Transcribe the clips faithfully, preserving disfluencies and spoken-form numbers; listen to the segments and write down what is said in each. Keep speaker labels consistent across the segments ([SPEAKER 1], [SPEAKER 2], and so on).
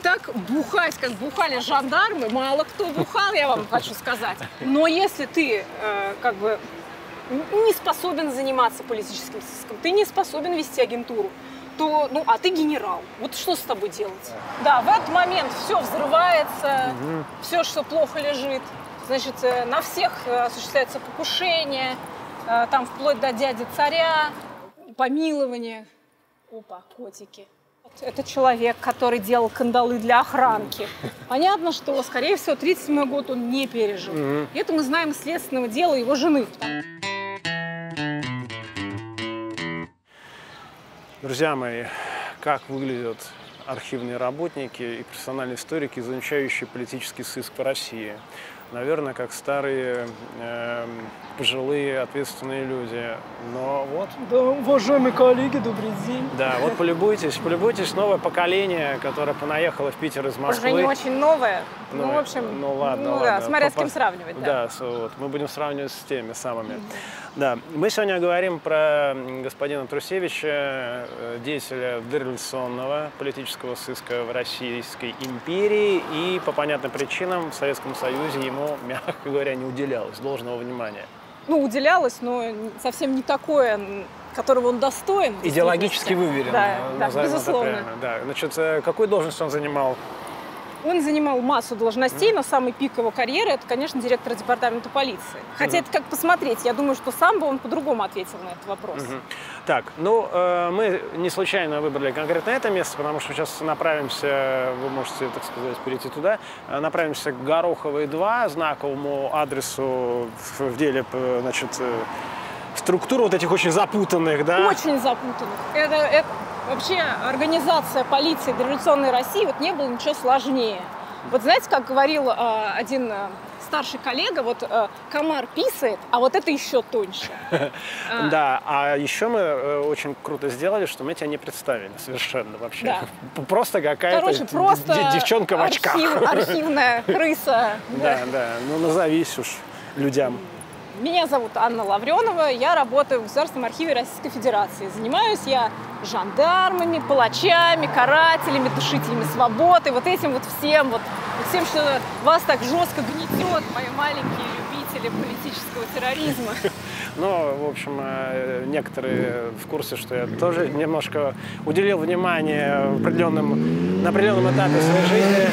[SPEAKER 1] так бухать, как бухали жандармы, мало кто бухал, я вам хочу сказать. Но если ты э, как бы не способен заниматься политическим сыском, ты не способен вести агентуру, то, ну, а ты генерал. Вот что с тобой делать? Да, в этот момент все взрывается, угу. все, что плохо лежит. Значит, на всех осуществляется покушение, там вплоть до дяди царя, помилование. Опа, котики. Это человек, который делал кандалы для охранки. Понятно, что, скорее всего, тридцать седьмой год он не пережил. Угу. И это мы знаем из следственного дела его жены.
[SPEAKER 2] Друзья мои, как выглядят архивные работники и профессиональные историки, изучающие политический сыск в России? Наверное, как старые, э, пожилые, ответственные люди. Но вот...
[SPEAKER 3] Да, уважаемые коллеги, добрый день.
[SPEAKER 2] Да, вот полюбуйтесь, полюбуйтесь, новое поколение, которое понаехало в Питер из Москвы.
[SPEAKER 1] Уже не очень новое,
[SPEAKER 2] ну,
[SPEAKER 1] ну, в общем,
[SPEAKER 2] ну, ладно,
[SPEAKER 1] ну,
[SPEAKER 2] ладно.
[SPEAKER 1] Да, смотря с кем
[SPEAKER 2] По,
[SPEAKER 1] сравнивать. Да,
[SPEAKER 2] да вот, мы будем сравнивать с теми самыми. Mm-hmm. Да, мы сегодня говорим про господина Трусевича, деятеля дореволюционного политического сыска в Российской империи, и по понятным причинам в Советском Союзе ему, мягко говоря, не уделялось должного внимания.
[SPEAKER 1] Ну, уделялось, но совсем не такое, которого он достоин.
[SPEAKER 2] Идеологически выверен.
[SPEAKER 1] Да, да, безусловно.
[SPEAKER 2] Да. Значит, какую должность он занимал?
[SPEAKER 1] Он занимал массу должностей, mm. но самый пик его карьеры – это, конечно, директор департамента полиции. Хотя mm. это как посмотреть. Я думаю, что сам бы он по-другому ответил на этот вопрос. Mm-hmm.
[SPEAKER 2] Так, ну, э, мы не случайно выбрали конкретно это место, потому что сейчас направимся, вы можете, так сказать, перейти туда, направимся к Гороховой два, знаковому адресу в деле, значит, структур вот этих очень запутанных, да?
[SPEAKER 1] Очень запутанных. Это, это вообще организация полиции дореволюционной России, вот не было ничего сложнее. Вот знаете, как говорил э, один э, старший коллега, вот э, комар писает, а вот это еще тоньше.
[SPEAKER 2] Да, а еще мы очень круто сделали, что мы тебя не представили совершенно вообще. Просто какая-то девчонка в очках.
[SPEAKER 1] Архивная крыса.
[SPEAKER 2] Да, да, ну назовись уж людям.
[SPEAKER 1] Меня зовут Анна Лавренова, я работаю в Государственном архиве Российской Федерации. Занимаюсь я жандармами, палачами, карателями, тушителями свободы, вот этим вот всем, вот, вот всем, что вас так жестко гнетет, мои маленькие любители политического терроризма.
[SPEAKER 2] Ну, в общем, некоторые в курсе, что я тоже немножко уделил внимание в определенном, на определенном этапе своей жизни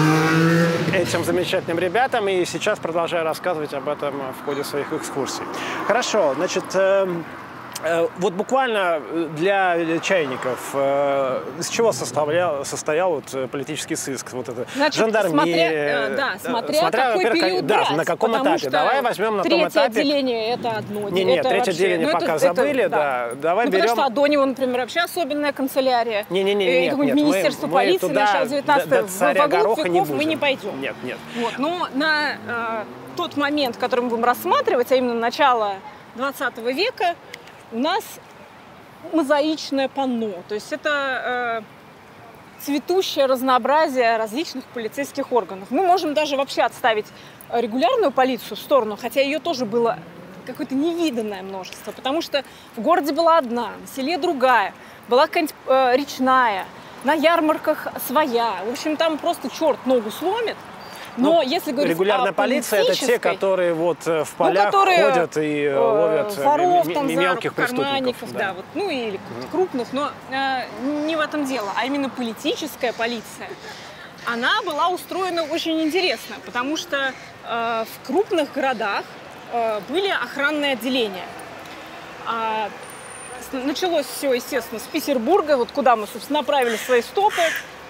[SPEAKER 2] этим замечательным ребятам, и сейчас продолжаю рассказывать об этом в ходе своих экскурсий. Хорошо, значит, э, э, вот буквально для чайников, э, из чего составлял, состоял вот политический сыск, вот это жандармерия?
[SPEAKER 1] Да, смотря, смотря какой период
[SPEAKER 2] да,
[SPEAKER 1] брать,
[SPEAKER 2] на каком этапе? Давай возьмем на том этапе.
[SPEAKER 1] Третье отделение это одно.
[SPEAKER 2] Не, нет, третье отделение пока это, забыли, это, да. да. Давай
[SPEAKER 1] ну,
[SPEAKER 2] берем.
[SPEAKER 1] Потому что Адонева, например, вообще особенная канцелярия.
[SPEAKER 2] Не, не, не, нет, нет,
[SPEAKER 1] Министерство
[SPEAKER 2] мы,
[SPEAKER 1] полиции
[SPEAKER 2] мы
[SPEAKER 1] начала девятнадцатого веков
[SPEAKER 2] не
[SPEAKER 1] мы не пойдем.
[SPEAKER 2] Нет, нет.
[SPEAKER 1] Вот, но на э, тот момент, который мы будем рассматривать, а именно начало двадцатого века, у нас мозаичное панно. То есть это э, цветущее разнообразие различных полицейских органов. Мы можем даже вообще отставить регулярную полицию в сторону, хотя ее тоже было какое-то невиданное множество, потому что в городе была одна, на селе другая, была какая-нибудь э, речная, на ярмарках своя. В общем, там просто черт ногу сломит. Но ну, если говорить
[SPEAKER 2] регулярная
[SPEAKER 1] о
[SPEAKER 2] полиция, это те, которые вот в полях ну, которые, ходят и э, ловят
[SPEAKER 1] воров,
[SPEAKER 2] ми-
[SPEAKER 1] там,
[SPEAKER 2] мелких
[SPEAKER 1] за руку,
[SPEAKER 2] преступников.
[SPEAKER 1] Да. Да, вот, ну или mm-hmm. крупных, но э, не в этом дело, а именно политическая полиция. Она была устроена очень интересно, потому что э, в крупных городах э, были охранные отделения. А, началось все, естественно, с Петербурга, вот куда мы, собственно, направили свои стопы.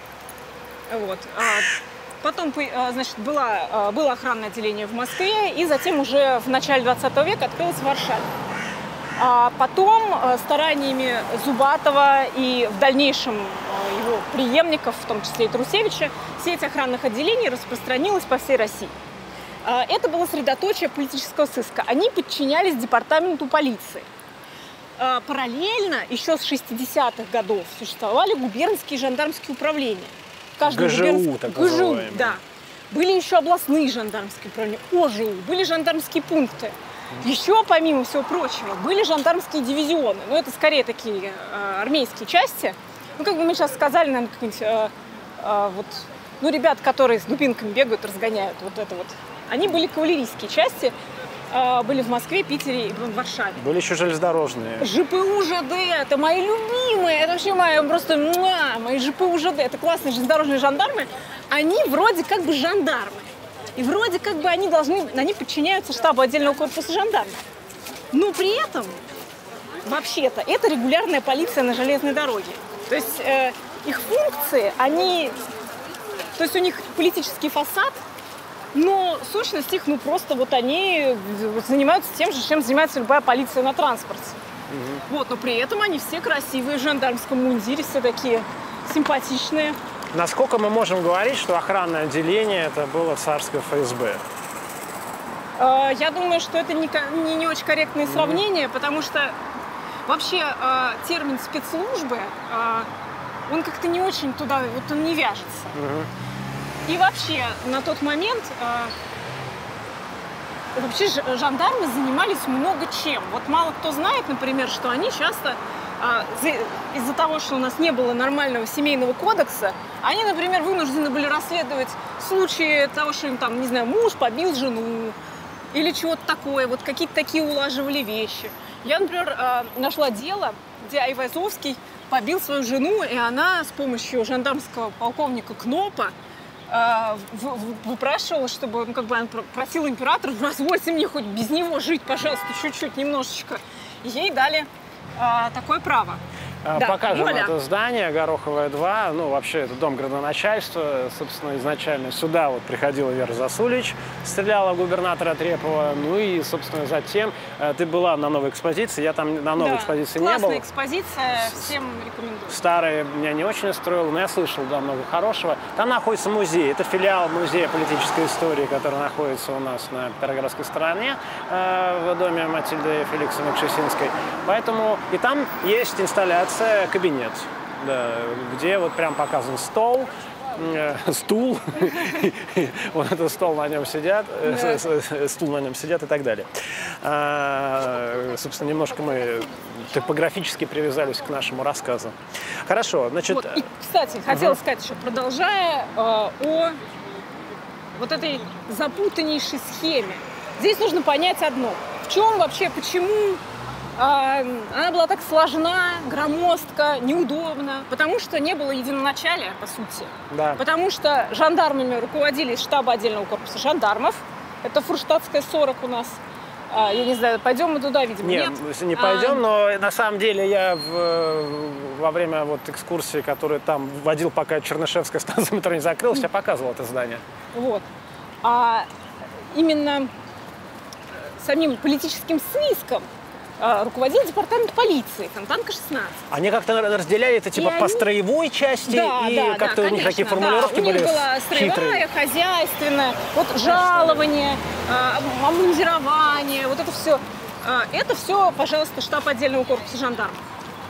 [SPEAKER 1] Вот. А, потом, значит, было, было охранное отделение в Москве, и затем уже в начале двадцатого века открылось в Варшаве. А потом стараниями Зубатова и в дальнейшем его преемников, в том числе и Трусевича, сеть охранных отделений распространилась по всей России. Это было средоточие политического сыска. Они подчинялись департаменту полиции. Параллельно еще с шестидесятых годов существовали губернские жандармские управления.
[SPEAKER 2] ГЖУ, так называемые.
[SPEAKER 1] ГЖУ, да. Были еще областные жандармские управления, ОЖУ, были жандармские пункты. Еще, помимо всего прочего, были жандармские дивизионы. Но это скорее такие э, армейские части. Ну, как бы мы сейчас сказали, наверное, какие-нибудь э, э, вот, ну, ребят, которые с дубинками бегают, разгоняют, вот это вот, они были кавалерийские части, э, были в Москве, Питере и в Варшаве.
[SPEAKER 2] Были еще железнодорожные.
[SPEAKER 1] ЖПУ ЖД, это мои любимые, это вообще мои просто, муа, мои ЖПУ ЖД, это классные железнодорожные жандармы, они вроде как бы жандармы. И вроде как бы они должны, они подчиняются штабу отдельного корпуса жандармов. Но при этом, вообще-то, это регулярная полиция на железной дороге. То есть э, их функции, они, то есть у них политический фасад, но сущность их, ну просто вот они занимаются тем же, чем занимается любая полиция на транспорте. Угу. Вот, но при этом они все красивые в жандармском мундире, все такие симпатичные.
[SPEAKER 2] Насколько мы можем говорить, что охранное отделение это было царское эф эс бэ?
[SPEAKER 1] Э, я думаю, что это не, не, не очень корректное mm-hmm. сравнение, потому что вообще э, термин спецслужбы, э, он как-то не очень туда, вот он не вяжется. Mm-hmm. И вообще на тот момент э, вообще жандармы занимались много чем. Вот мало кто знает, например, что они часто из-за того, что у нас не было нормального семейного кодекса, они, например, вынуждены были расследовать случаи того, что им там, не знаю, муж побил жену или чего-то такое, вот какие-то такие улаживали вещи. Я, например, нашла дело, где Айвазовский побил свою жену, и она с помощью жандармского полковника Кнопа выпрашивала, чтобы, ну, как бы она просила императора, позвольте мне хоть без него жить, пожалуйста, чуть-чуть, немножечко. И ей дали А, такое право.
[SPEAKER 2] А,
[SPEAKER 1] да,
[SPEAKER 2] покажем
[SPEAKER 1] Оля.
[SPEAKER 2] Это здание, Гороховая два. Ну, вообще, это дом градоначальства. Собственно, изначально сюда вот приходила Вера Засулич, стреляла губернатора Трепова. Ну и, собственно, затем ты была на новой экспозиции. Я там на новой
[SPEAKER 1] да,
[SPEAKER 2] экспозиции не был.
[SPEAKER 1] Классная экспозиция, всем рекомендую.
[SPEAKER 2] Старая меня не очень устроила, но я слышал, да, много хорошего. Там находится музей. Это филиал музея политической истории, который находится у нас на Петроградской стороне, э, в доме Матильды Феликсовны Кшесинской. Поэтому и там есть инсталляция кабинет, да, где вот прям показан стол, э, стул, вот этот стол, на нем сидят, э, стул на нем сидят и так далее. А, собственно, немножко мы топографически привязались к нашему рассказу. Хорошо, значит...
[SPEAKER 1] Вот, и, кстати, хотела угу. сказать еще, продолжая э, о вот этой запутаннейшей схеме. Здесь нужно понять одно. В чем вообще, почему... Она была так сложна, громоздка, неудобна, потому что не было единоначалия, по сути.
[SPEAKER 2] Да.
[SPEAKER 1] Потому что жандармами руководили из штаба отдельного корпуса жандармов. Это Фурштадтская сорок у нас. Я не знаю, пойдем мы туда, видимо, нет?
[SPEAKER 2] Нет, не пойдем, а... но на самом деле я в, во время вот экскурсии, которую там водил, пока Чернышевская станция метро не закрылась, я показывал это здание.
[SPEAKER 1] Вот. А именно самим политическим сыском руководил департамент полиции, Фонтанка шестнадцать.
[SPEAKER 2] Они как-то разделяли это типа
[SPEAKER 1] и
[SPEAKER 2] по
[SPEAKER 1] они...
[SPEAKER 2] строевой части,
[SPEAKER 1] да,
[SPEAKER 2] и
[SPEAKER 1] да,
[SPEAKER 2] как-то
[SPEAKER 1] да,
[SPEAKER 2] у них
[SPEAKER 1] конечно,
[SPEAKER 2] такие формулировки
[SPEAKER 1] да.
[SPEAKER 2] были
[SPEAKER 1] У них была строевая,
[SPEAKER 2] хитрые.
[SPEAKER 1] хозяйственная, вот жалование, обмундирование, вот это все. Это все, пожалуйста, штаб отдельного корпуса жандармов.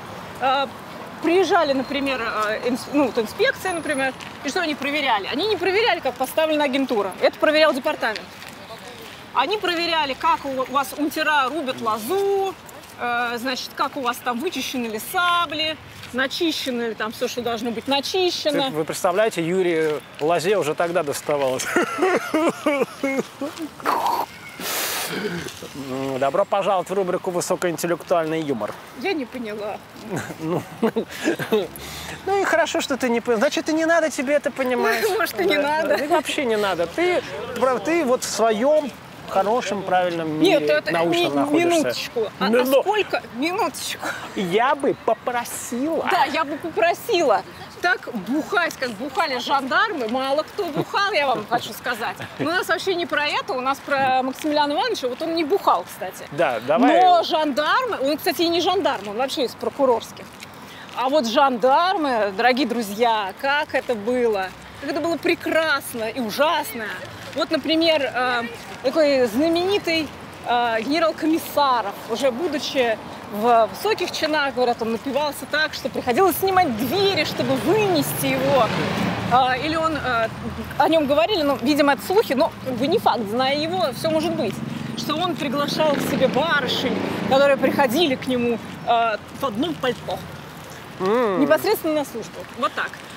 [SPEAKER 1] Приезжали, например, ну, вот инспекция, например, и что они проверяли? Они не проверяли, как поставлена агентура. Это проверял департамент. Они проверяли, как у вас унтера рубят лозу, э, значит, как у вас там вычищены ли сабли, начищено ли там все, что должно быть начищено.
[SPEAKER 2] Вы представляете, Юрию лозе уже тогда доставалось. Добро пожаловать в рубрику «Высокоинтеллектуальный юмор».
[SPEAKER 1] Я не поняла.
[SPEAKER 2] Ну, ну и хорошо, что ты не поняла. Значит, и не надо тебе это понимать.
[SPEAKER 1] Может, и не надо.
[SPEAKER 2] Вообще не надо. Ты, ты вот в своем хорошем, правильном мире,
[SPEAKER 1] Нет, это
[SPEAKER 2] научном
[SPEAKER 1] ми-
[SPEAKER 2] находишься.
[SPEAKER 1] Минуточку. А,
[SPEAKER 2] Но,
[SPEAKER 1] а сколько? Минуточку.
[SPEAKER 2] Я бы попросила.
[SPEAKER 1] Да, я бы попросила. Так бухать, как бухали жандармы, мало кто бухал, я вам хочу сказать. Но у нас вообще не про это, у нас про Максимилиана Ивановича, вот он не бухал, кстати.
[SPEAKER 2] Да, давай.
[SPEAKER 1] Но жандармы, он, кстати, и не жандарм, он вообще из прокурорских. А вот жандармы, дорогие друзья, как это было? Как это было прекрасно и ужасно. Вот, например, такой знаменитый генерал Комиссаров, уже будучи в высоких чинах, говорят, он напивался так, что приходилось снимать двери, чтобы вынести его. Или он, о нем говорили, ну, видимо, это слухи, но как бы не факт, зная его, все может быть, что он приглашал к себе барышень, которые приходили к нему в одном пальто. Mm. Непосредственно на службу. Вот так.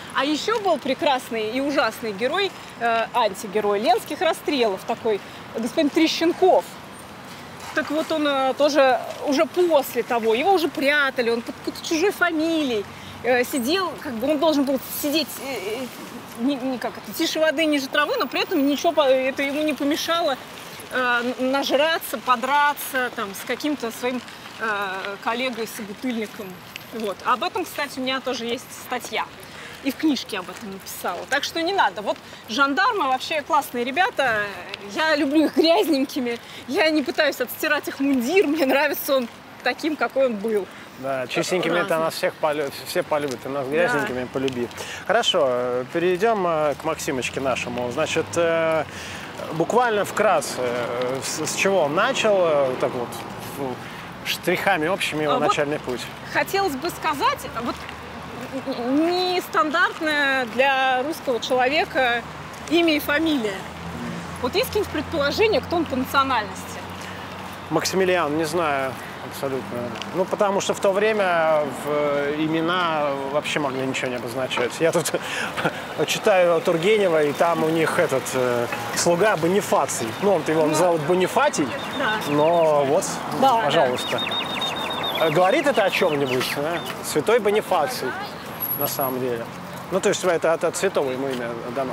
[SPEAKER 1] А еще был прекрасный и ужасный герой, э, антигерой Ленских расстрелов, такой господин Трещенков. Так вот он э, тоже уже после того, его уже прятали, он под какой-то чужой фамилией э, сидел, как бы он должен был сидеть э, не, не как это, тише воды, ниже травы, но при этом ничего это ему не помешало э, нажраться, подраться там, с каким-то своим э, коллегой-собутыльником. Вот. Об этом, кстати, у меня тоже есть статья. И в книжке об этом написала. Так что не надо. Вот жандармы вообще классные ребята. Я люблю их грязненькими. Я не пытаюсь отстирать их мундир. Мне нравится он таким, какой он был.
[SPEAKER 2] Да, чистенькими это нас всех полюбит, все полюбят, и нас грязненькими, да, полюби. Хорошо, перейдем к Максимочке нашему. Значит, буквально вкратце, с чего он начал, так вот, штрихами общими его а начальный вот путь?
[SPEAKER 1] Хотелось бы сказать, вот нестандартное для русского человека имя и фамилия. Вот есть какие-нибудь предположения, кто он по национальности?
[SPEAKER 2] Максимилиан, не знаю абсолютно. Ну, потому что в то время в имена вообще могли ничего не обозначать. Я тут читаю Тургенева, и там у них этот э, слуга Бонифаций. Ну, он его называл Бонифатий, да, но вот, да, пожалуйста. Да. Говорит это о чем-нибудь? Да? Святой Бонифаций, на самом деле. Ну, то есть это от святого ему имя дано.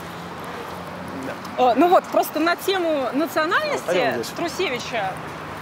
[SPEAKER 1] Да. Ну вот, просто на тему национальности Трусевича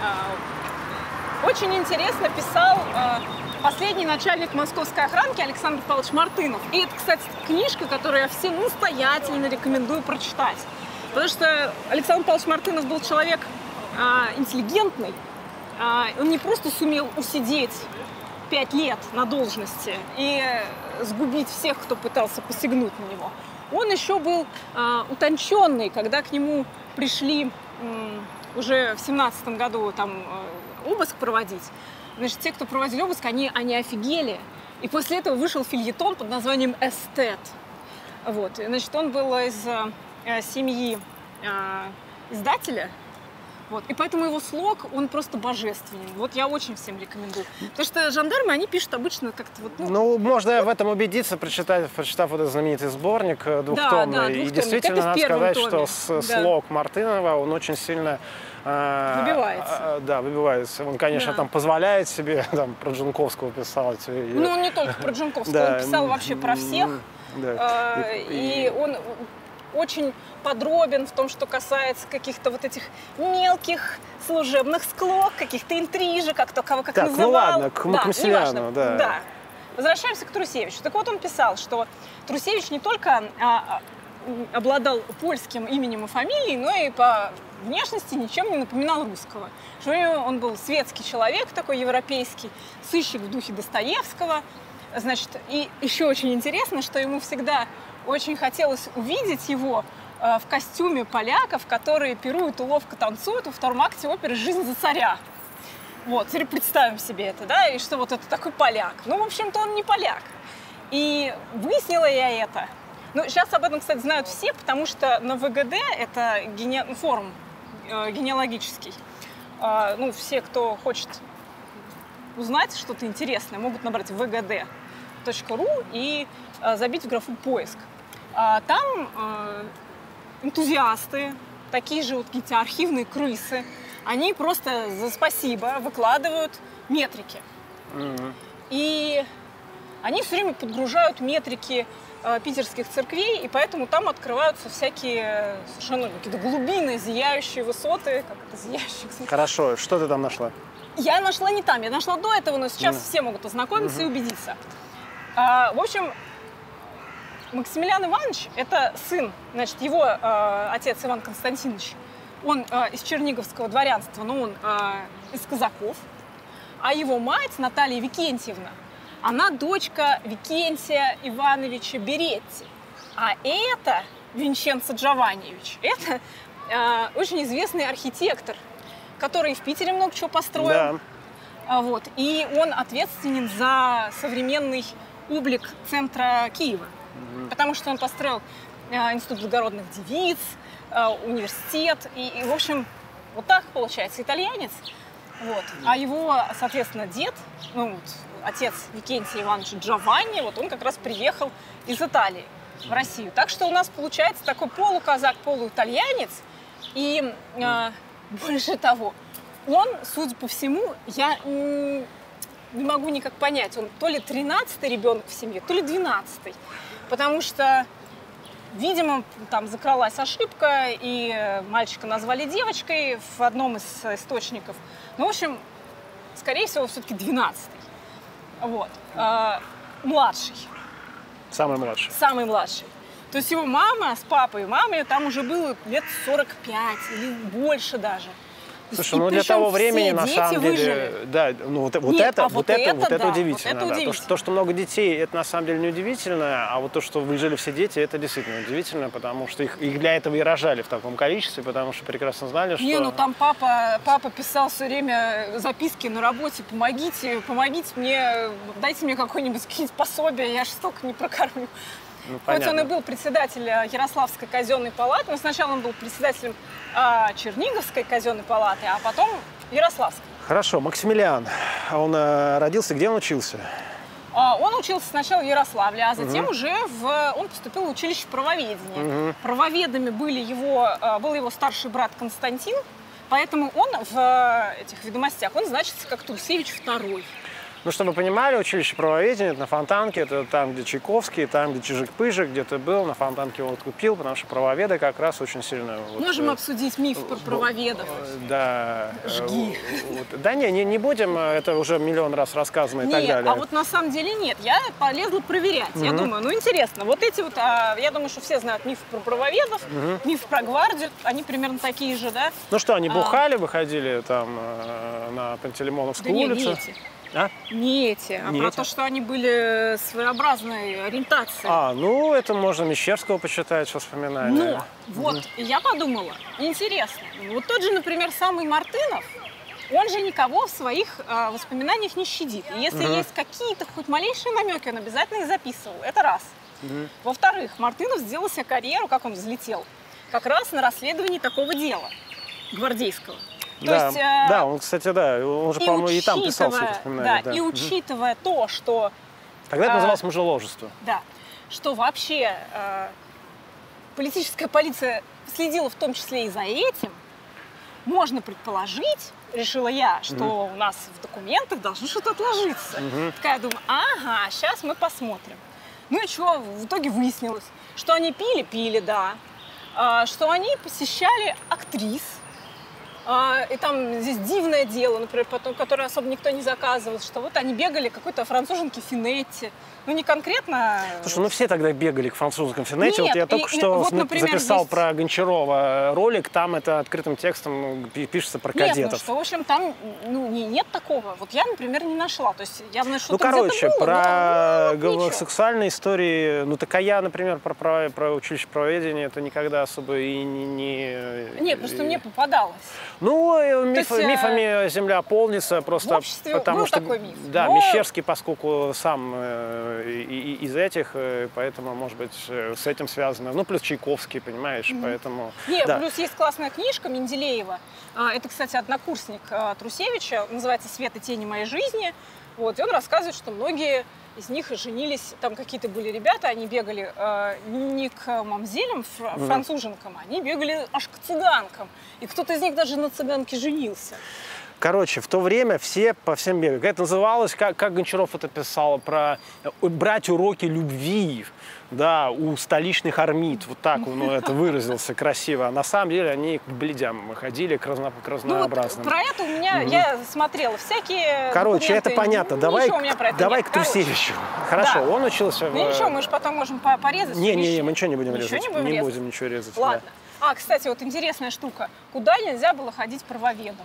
[SPEAKER 1] э, очень интересно писал э, последний начальник московской охранки Александр Павлович Мартынов. И это, кстати, книжка, которую я всем настоятельно рекомендую прочитать. Потому что Александр Павлович Мартынов был человек э, интеллигентный. Он не просто сумел усидеть пять лет на должности и сгубить всех, кто пытался посягнуть на него. Он еще был а, утонченный, когда к нему пришли м, уже в семнадцатом году там, обыск проводить. Значит, те, кто проводили обыск, они, они офигели. И после этого вышел фельетон под названием «Эстет». Вот. Значит, он был из э, семьи э, издателя. Вот. И поэтому его слог, он просто божественный. Вот я очень всем рекомендую. Потому что жандармы, они пишут обычно как-то вот...
[SPEAKER 2] Ну, ну можно в этом убедиться, прочитав, прочитав вот этот знаменитый сборник двухтомный. Да, да, двухтомный. И действительно, надо сказать, томе. что с, да. слог Мартынова, он очень сильно...
[SPEAKER 1] Выбивается.
[SPEAKER 2] А, да, выбивается. Он, конечно, да. там позволяет себе там, про Джунковского писать. И...
[SPEAKER 1] Ну, он не только про Джунковского, да. он писал вообще про всех. Да. И, и он... очень подробен в том, что касается каких-то вот этих мелких служебных склок, каких-то интрижек, как кто кого как
[SPEAKER 2] так,
[SPEAKER 1] называл.
[SPEAKER 2] Ну ладно, к Максимилиану, да,
[SPEAKER 1] да. да. Возвращаемся к Трусевичу. Так вот он писал, что Трусевич не только а, обладал польским именем и фамилией, но и по внешности ничем не напоминал русского. Что он был светский человек, такой европейский, сыщик в духе Достоевского. Значит, и еще очень интересно, что ему всегда очень хотелось увидеть его э, в костюме поляков, которые пируют и ловко танцуют во втором акте оперы «Жизнь за царя». Вот, теперь представим себе это, да, и что вот это такой поляк. Ну, в общем-то, он не поляк. И выяснила я это. Ну, сейчас об этом, кстати, знают все, потому что на ВГД, это гене... форум э, генеалогический, э, ну, все, кто хочет узнать что-то интересное, могут набрать вэ гэ дэ точка ру и э, забить в графу «Поиск». А там э, энтузиасты, такие же вот какие-то архивные крысы, они просто за спасибо выкладывают метрики. Mm-hmm. И они все время подгружают метрики э, питерских церквей, и поэтому там открываются всякие совершенно какие-то глубины, зияющие высоты. Как это, зияющие?
[SPEAKER 2] Хорошо, что ты там нашла?
[SPEAKER 1] Я нашла не там, я нашла до этого, но сейчас mm-hmm. все могут ознакомиться mm-hmm. и убедиться. А, в общем, Максимилиан Иванович – это сын, значит, его э, отец Иван Константинович, он э, из черниговского дворянства, но он э, из казаков, а его мать Наталья Викентьевна, она дочка Викентия Ивановича Беретти, а это Винченцо Джованьевич, это э, очень известный архитектор, который в Питере много чего построил, да. а, вот, и он ответственен за современный облик центра Киева. Потому что он построил э, институт благородных девиц, э, университет. И, и, в общем, вот так получается итальянец. Вот. А его, соответственно, дед, ну, вот, отец Викентия Ивановича Джованни, вот он как раз приехал из Италии в Россию. Так что у нас получается такой полуказак, полуитальянец. И э, больше того, он, судя по всему, я не могу никак понять, он то ли тринадцатый ребенок в семье, то ли двенадцатый. Потому что, видимо, там закралась ошибка, и мальчика назвали девочкой в одном из источников. Ну, в общем, скорее всего, все-таки двенадцатый. Вот. Э, младший.
[SPEAKER 2] Самый младший.
[SPEAKER 1] Самый младший. То есть его мама с папой, маме там уже было лет сорок пять или больше даже.
[SPEAKER 2] Слушай, ну для того времени, на самом деле,
[SPEAKER 1] выжили.
[SPEAKER 2] да, ну вот, вот
[SPEAKER 1] Нет,
[SPEAKER 2] это,
[SPEAKER 1] а
[SPEAKER 2] вот,
[SPEAKER 1] вот
[SPEAKER 2] это,
[SPEAKER 1] это,
[SPEAKER 2] вот это
[SPEAKER 1] да,
[SPEAKER 2] удивительно.
[SPEAKER 1] вот это
[SPEAKER 2] Да.
[SPEAKER 1] удивительно.
[SPEAKER 2] То, что, то, что много детей, это на самом деле не удивительно, а вот то, что выжили все дети, это действительно удивительно, потому что их, их для этого и рожали в таком количестве, потому что прекрасно знали, что...
[SPEAKER 1] Не, ну там папа, папа писал все время записки на работе: помогите, помогите мне, дайте мне какое-нибудь какие-нибудь пособие, я же столько не прокормлю.
[SPEAKER 2] Ну,
[SPEAKER 1] Хоть он и был председателем Ярославской казенной палаты, но сначала он был председателем а, Черниговской казенной палаты, а потом Ярославской.
[SPEAKER 2] Хорошо, Максимилиан, он э, родился, где он учился?
[SPEAKER 1] А, он учился сначала в Ярославле, а затем
[SPEAKER 2] Угу.
[SPEAKER 1] уже в, он поступил в училище правоведения.
[SPEAKER 2] Угу.
[SPEAKER 1] Правоведами были его, а, был его старший брат Константин, поэтому он в а, этих ведомостях, он значится как Тульсевич второй.
[SPEAKER 2] Ну, чтобы вы понимали, училище правоведения, это на Фонтанке, это там, где Чайковский, там, где Чижик-Пыжик, где ты был, на Фонтанке его вот купил, потому что правоведы как раз очень сильно... Вот,
[SPEAKER 1] Можем
[SPEAKER 2] э,
[SPEAKER 1] обсудить миф про правоведов.
[SPEAKER 2] Да.
[SPEAKER 1] Жги.
[SPEAKER 2] Вот, да не, не, не будем, это уже миллион раз рассказано и
[SPEAKER 1] Нет,
[SPEAKER 2] так далее.
[SPEAKER 1] а вот на самом деле нет. Я полезла проверять. Mm-hmm. Я думаю, ну интересно, вот эти вот, а, я думаю, что все знают миф про правоведов, mm-hmm. миф про гвардию, они примерно такие же, да?
[SPEAKER 2] Ну что, они
[SPEAKER 1] а...
[SPEAKER 2] бухали, выходили там э, на Пантелеймоновскую
[SPEAKER 1] да
[SPEAKER 2] улицу?
[SPEAKER 1] Не, не эти.
[SPEAKER 2] А?
[SPEAKER 1] Не эти, а
[SPEAKER 2] не
[SPEAKER 1] про
[SPEAKER 2] эти?
[SPEAKER 1] то, что они были своеобразной ориентацией.
[SPEAKER 2] А, ну это можно Мещерского почитать в воспоминаниях.
[SPEAKER 1] Но вот mm-hmm. я подумала, интересно, вот тот же, например, самый Мартынов, он же никого в своих э, воспоминаниях не щадит. И если mm-hmm. есть какие-то хоть малейшие намеки, он обязательно их записывал. Это раз. Mm-hmm. Во-вторых, Мартынов сделал себе карьеру, как он взлетел, как раз на расследовании такого дела гвардейского. То
[SPEAKER 2] да,
[SPEAKER 1] есть, э,
[SPEAKER 2] да, он, кстати, да, он же, по-моему, и там писал все это воспоминания.
[SPEAKER 1] Да,
[SPEAKER 2] да.
[SPEAKER 1] и учитывая mm-hmm. то, что...
[SPEAKER 2] Тогда это
[SPEAKER 1] э,
[SPEAKER 2] называлось мужеложество.
[SPEAKER 1] Да, что вообще э, политическая полиция следила в том числе и за этим, можно предположить, решила я, что mm-hmm. у нас в документах должно что-то отложиться. Mm-hmm. Такая думаю, ага, сейчас мы посмотрим. Ну и что, в итоге выяснилось, что они пили, пили, да, э, что они посещали актрис. А, и там здесь дивное дело, например, потом, которое особо никто не заказывал, что вот они бегали к какой-то француженке Финетти. Ну, не конкретно...
[SPEAKER 2] Слушай, ну все тогда бегали к французским Финетти.
[SPEAKER 1] Нет,
[SPEAKER 2] вот я только
[SPEAKER 1] и,
[SPEAKER 2] что
[SPEAKER 1] вот, например,
[SPEAKER 2] записал
[SPEAKER 1] здесь...
[SPEAKER 2] про Гончарова ролик, там это открытым текстом пишется про
[SPEAKER 1] Нет,
[SPEAKER 2] кадетов.
[SPEAKER 1] Ну, что, в общем, там ну, не, нет такого. Вот я, например, не нашла. То есть явно что-то
[SPEAKER 2] Ну, короче,
[SPEAKER 1] было,
[SPEAKER 2] про
[SPEAKER 1] но, ну,
[SPEAKER 2] гомосексуальные истории, ну, так а я, например, про, про, про училище правоведения, это никогда особо и не... не
[SPEAKER 1] Нет, просто мне попадалось.
[SPEAKER 2] Ну, миф,
[SPEAKER 1] есть,
[SPEAKER 2] мифами земля полнится, просто потому
[SPEAKER 1] был
[SPEAKER 2] что...
[SPEAKER 1] такой миф.
[SPEAKER 2] Да,
[SPEAKER 1] но...
[SPEAKER 2] Мещерский, поскольку сам э, и, и, из этих, э, поэтому, может быть, э, с этим связано. Ну, плюс Чайковский, понимаешь, mm-hmm. поэтому...
[SPEAKER 1] Нет,
[SPEAKER 2] да.
[SPEAKER 1] Плюс есть классная книжка Менделеева. Это, кстати, однокурсник Трусевича, называется «Свет и тени моей жизни». Вот, и он рассказывает, что многие из них женились, там какие-то были ребята, они бегали э, не к мамзелям, фр- mm-hmm. француженкам, они бегали аж к цыганкам. И кто-то из них даже на цыганке женился.
[SPEAKER 2] Короче, в то время все по всем бегали. Как это называлось, как, как Гончаров это писал, про брать уроки любви, да, у столичных армид. Вот так он ну, это выразился красиво. А на самом деле они к бледям ходили, к, разно, к разнообразным.
[SPEAKER 1] Ну, вот про это у меня, mm-hmm. я смотрела всякие
[SPEAKER 2] Короче,
[SPEAKER 1] документы.
[SPEAKER 2] это понятно. Давай, давай
[SPEAKER 1] к
[SPEAKER 2] к Трусевичу. Хорошо, да. Он учился в...
[SPEAKER 1] Ну ничего, мы же потом можем порезать.
[SPEAKER 2] Не-не-не, мы ничего не будем
[SPEAKER 1] ничего
[SPEAKER 2] резать.
[SPEAKER 1] Не будем,
[SPEAKER 2] не
[SPEAKER 1] резать.
[SPEAKER 2] будем ничего резать.
[SPEAKER 1] Ладно.
[SPEAKER 2] Да.
[SPEAKER 1] А, кстати, вот интересная штука. Куда нельзя было ходить правоведом?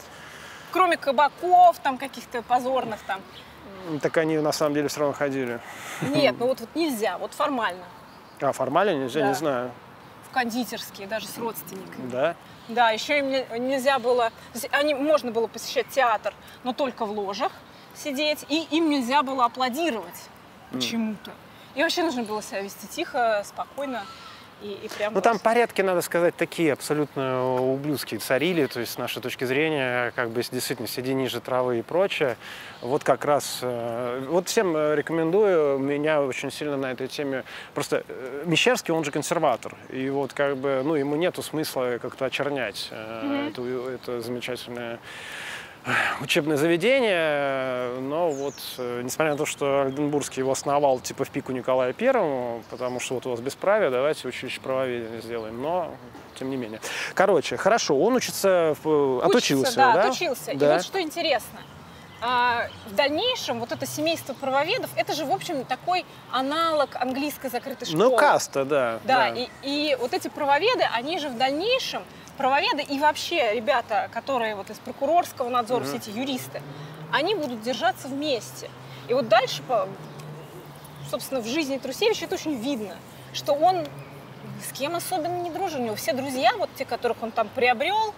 [SPEAKER 1] Кроме кабаков, там каких-то позорных там.
[SPEAKER 2] Так они на самом деле все равно ходили.
[SPEAKER 1] Нет, ну вот, вот нельзя, вот формально.
[SPEAKER 2] А, формально нельзя?
[SPEAKER 1] Да.
[SPEAKER 2] Не знаю.
[SPEAKER 1] В кондитерские, даже с родственниками.
[SPEAKER 2] Да?
[SPEAKER 1] Да, еще им нельзя было... Они, можно было посещать театр, но только в ложах сидеть. И им нельзя было аплодировать почему-то. И вообще нужно было себя вести тихо, спокойно. И, и прям
[SPEAKER 2] ну, там порядки, надо сказать, такие абсолютно ублюдские царили, то есть с нашей точки зрения, как бы действительно сиди ниже травы и прочее. Вот как раз, вот всем рекомендую, меня очень сильно на этой теме, просто Мещерский, он же консерватор, и вот как бы, ну, ему нету смысла как-то очернять mm-hmm. эту, это замечательное учебное заведение, но вот, несмотря на то, что Ольденбургский его основал типа в пику Николаю Первому, потому что вот у вас бесправие, давайте училище правоведения сделаем, но тем не менее. Короче, хорошо, он учится,
[SPEAKER 1] учится
[SPEAKER 2] отучился,
[SPEAKER 1] да?
[SPEAKER 2] да?
[SPEAKER 1] отучился.
[SPEAKER 2] Да.
[SPEAKER 1] И вот что интересно, в дальнейшем вот это семейство правоведов, это же, в общем, такой аналог английской закрытой школы.
[SPEAKER 2] Ну, каста, да.
[SPEAKER 1] Да,
[SPEAKER 2] да.
[SPEAKER 1] И, и вот эти правоведы, они же в дальнейшем, правоведы и вообще ребята, которые вот из прокурорского надзора, mm-hmm. все эти юристы, они будут держаться вместе. И вот дальше, собственно, в жизни Трусевича это очень видно, что он ни с кем особенно не дружил. У него все друзья, вот те, которых он там приобрел,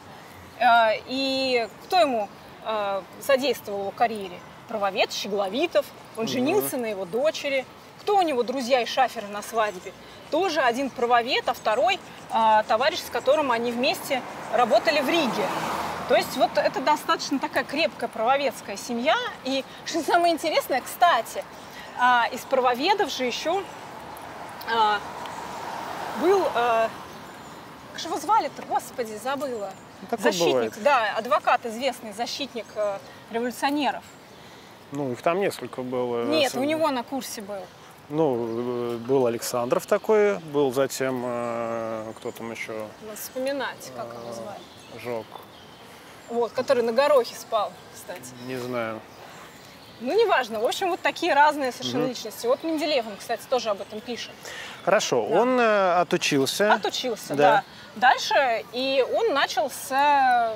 [SPEAKER 1] и кто ему содействовал его карьере? Правовед Щегловитов, он mm-hmm. женился на его дочери. Кто у него друзья и шаферы на свадьбе? Тоже один правовед, а второй а, товарищ, с которым они вместе работали в Риге. То есть вот это достаточно такая крепкая правоведская семья. И что самое интересное, кстати, а, из правоведов же еще а, был, а, как же его звали-то, господи, забыла.
[SPEAKER 2] Так
[SPEAKER 1] защитник,
[SPEAKER 2] бывает.
[SPEAKER 1] Да, адвокат, известный защитник а, революционеров.
[SPEAKER 2] Ну, их там несколько было.
[SPEAKER 1] Нет, у него на курсе был.
[SPEAKER 2] Ну, был Александров такой, был затем, э, кто там еще?
[SPEAKER 1] Надо вспоминать, как его звали.
[SPEAKER 2] Жок.
[SPEAKER 1] Вот, который на горохе спал, кстати.
[SPEAKER 2] Не знаю.
[SPEAKER 1] Ну, неважно. В общем, вот такие разные совершенно mm-hmm. личности. Вот Менделеев, он, кстати, тоже об этом пишет.
[SPEAKER 2] Хорошо, да. он э, отучился.
[SPEAKER 1] Отучился, да. да. Дальше, и он начал с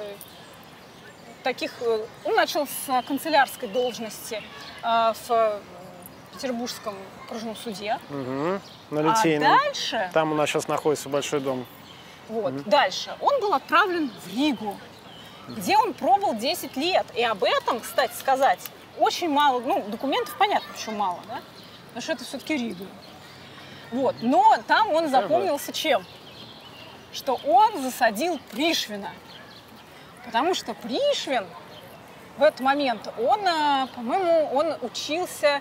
[SPEAKER 1] таких, он начал с канцелярской должности э, в Петербургском окружном суде.
[SPEAKER 2] Угу. На Литейном.
[SPEAKER 1] А дальше...
[SPEAKER 2] Там у нас сейчас находится большой дом.
[SPEAKER 1] Вот,
[SPEAKER 2] угу.
[SPEAKER 1] Дальше. Он был отправлен в Ригу, где он пробыл десять лет. И об этом, кстати сказать, очень мало, ну, документов, понятно, почему мало, да? Потому что это все-таки Рига. Вот. Но там он запомнился чем? Что он засадил Пришвина. Потому что Пришвин в этот момент, он, по-моему, он учился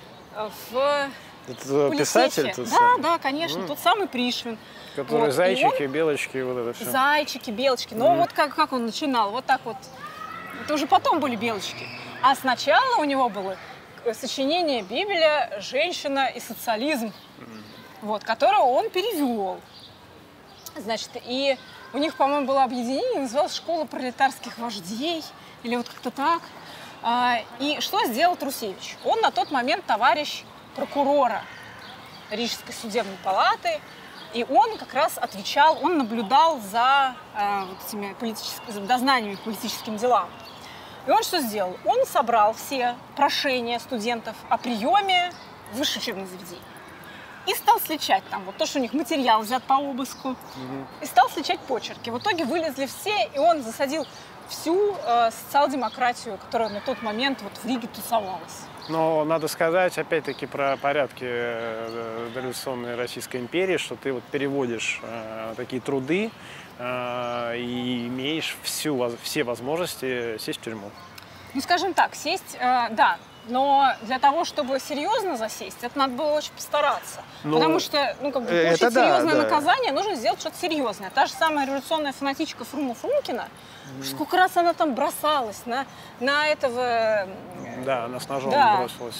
[SPEAKER 1] в
[SPEAKER 2] это писатель?
[SPEAKER 1] Да, самый? да, конечно, mm. тот самый Пришвин.
[SPEAKER 2] Который
[SPEAKER 1] вот.
[SPEAKER 2] зайчики,
[SPEAKER 1] он...
[SPEAKER 2] белочки, вот это все.
[SPEAKER 1] Зайчики, белочки. Но mm. вот как, как он начинал, вот так вот. Это уже потом были белочки. А сначала у него было сочинение «Библия, женщина и социализм», mm. вот, которое он перевел. Значит, и у них, по-моему, было объединение, называлось «Школа пролетарских вождей», или вот как-то так. И что сделал Трусевич? Он на тот момент товарищ прокурора Рижской судебной палаты, и он как раз отвечал, он наблюдал за э, вот этими политическими, дознаниями к политическим делам. И он что сделал? Он собрал все прошения студентов о приеме в высшее учебное заведение и стал сличать там, вот то, что у них материал взят по обыску, угу. и стал сличать почерки. В итоге вылезли все, и он засадил всю э, социал-демократию, которая на тот момент вот в Риге тусовалась.
[SPEAKER 2] Но надо сказать, опять-таки, про порядки дореволюционной Российской империи, что ты вот переводишь э, такие труды э, и имеешь всю, все возможности сесть в тюрьму.
[SPEAKER 1] Ну, скажем так, сесть, э, да, но для того, чтобы серьезно засесть, это надо было очень постараться. Ну, потому что, ну, как бы, получить
[SPEAKER 2] это
[SPEAKER 1] серьезное
[SPEAKER 2] да,
[SPEAKER 1] наказание, да. нужно сделать что-то серьезное. Та же самая революционная фанатичка Фрума Фрумкина, mm. сколько раз она там бросалась на, на этого...
[SPEAKER 2] Да, она с ножом
[SPEAKER 1] да.
[SPEAKER 2] бросилась.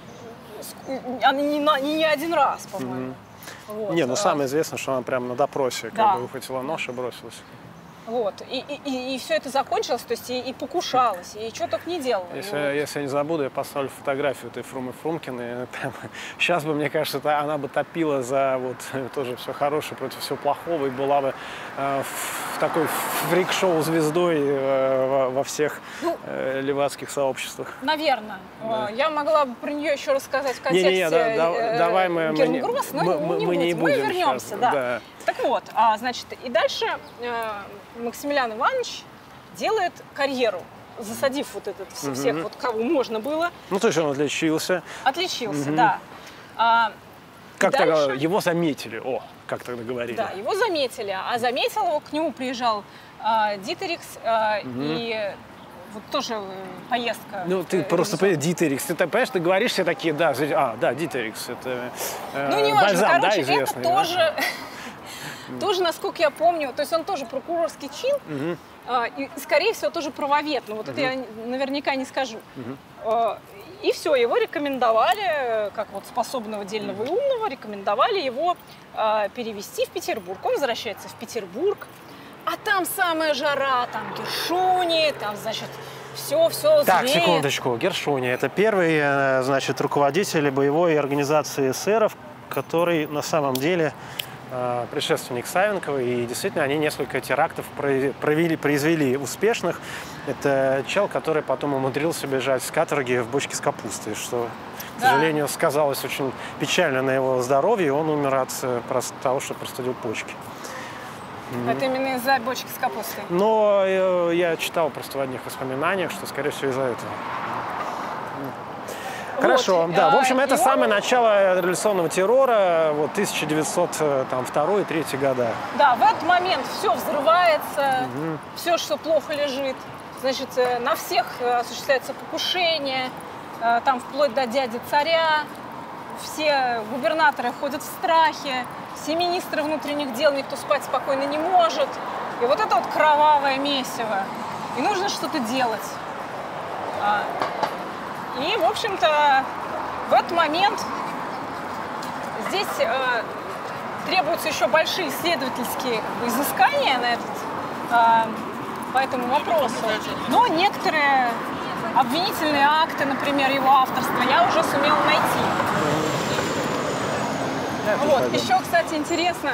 [SPEAKER 1] Она не, не, не один раз, по-моему. Mm.
[SPEAKER 2] Вот. Не, ну самое известное, что она прямо на допросе
[SPEAKER 1] да.
[SPEAKER 2] как бы выхватила нож и бросилась.
[SPEAKER 1] Вот, и, и, и, и все это закончилось, то есть и, и покушалось, и что только не делала.
[SPEAKER 2] Если,
[SPEAKER 1] вот.
[SPEAKER 2] если я не забуду, я поставлю фотографию этой Фрумы Фрумкиной. Сейчас бы, мне кажется, она бы топила за вот тоже все хорошее против всего плохого и была бы э, в такой фрик-шоу звездой э, во, во всех ну, э, левацких сообществах.
[SPEAKER 1] Наверное. Да. Я могла бы про нее еще рассказать в контексте
[SPEAKER 2] не, не, да, да, э, давай мы,
[SPEAKER 1] Гернгросс, но
[SPEAKER 2] мы,
[SPEAKER 1] мы, не,
[SPEAKER 2] мы
[SPEAKER 1] будем.
[SPEAKER 2] не будем.
[SPEAKER 1] Мы вернемся,
[SPEAKER 2] сейчас,
[SPEAKER 1] да.
[SPEAKER 2] да.
[SPEAKER 1] Так вот, а, значит, и дальше э, Максимилиан Иванович делает карьеру, засадив вот этот всех, угу. всех вот кого можно было.
[SPEAKER 2] Ну, то есть он отличился.
[SPEAKER 1] Отличился,
[SPEAKER 2] угу.
[SPEAKER 1] да. А,
[SPEAKER 2] Как
[SPEAKER 1] Дальше...
[SPEAKER 2] тогда его заметили? О, как тогда говорили.
[SPEAKER 1] Да, его заметили. А заметил его, к нему приезжал э, Дитерикс, э, угу. и вот тоже поездка.
[SPEAKER 2] Ну, ты просто понимаешь, Дитерикс. Ты понимаешь, ты говоришь, все такие, да, а, да, Дитерикс, это э,
[SPEAKER 1] ну, не важно,
[SPEAKER 2] бальзам,
[SPEAKER 1] короче,
[SPEAKER 2] да, известный.
[SPEAKER 1] Это тоже, тоже, насколько я помню, то есть он тоже прокурорский чин, угу. э, и, скорее всего, тоже правовед, но вот угу. это я наверняка не скажу. Угу. Э, И все, его рекомендовали, как вот способного, дельного и умного, рекомендовали его э, перевести в Петербург. Он возвращается в Петербург, а там самая жара, там Гершуни, там, значит, все-все зреет.
[SPEAKER 2] Так, секундочку, Гершуни, это первый, значит, руководитель боевой организации эсеров, который на самом деле э, предшественник Савенкова, и действительно они несколько терактов провели, произвели успешных. Это чел, который потом умудрился бежать с каторги в бочке с капустой, что, к да. сожалению, сказалось очень печально на его здоровье, и он умер от того, что простудил почки.
[SPEAKER 1] Это именно из-за бочки с капустой?
[SPEAKER 2] Но я читал просто в одних воспоминаниях, что, скорее всего, из-за этого. Хорошо, вот, да. В общем, это его... самое начало революционного террора, вот тысяча девятьсот второй — тысяча девятьсот третий года.
[SPEAKER 1] Да, в этот момент все взрывается, угу. все, что плохо лежит. Значит, на всех осуществляется покушение, там вплоть до дяди царя. Все губернаторы ходят в страхе, все министры внутренних дел, никто спать спокойно не может. И вот это вот кровавое месиво. И нужно что-то делать. И, в общем-то, в этот момент здесь э, требуются еще большие исследовательские изыскания на этот, э, по этому вопросу. Но некоторые обвинительные акты, например, его авторства, я уже сумела найти. Вот. Еще, кстати, интересно,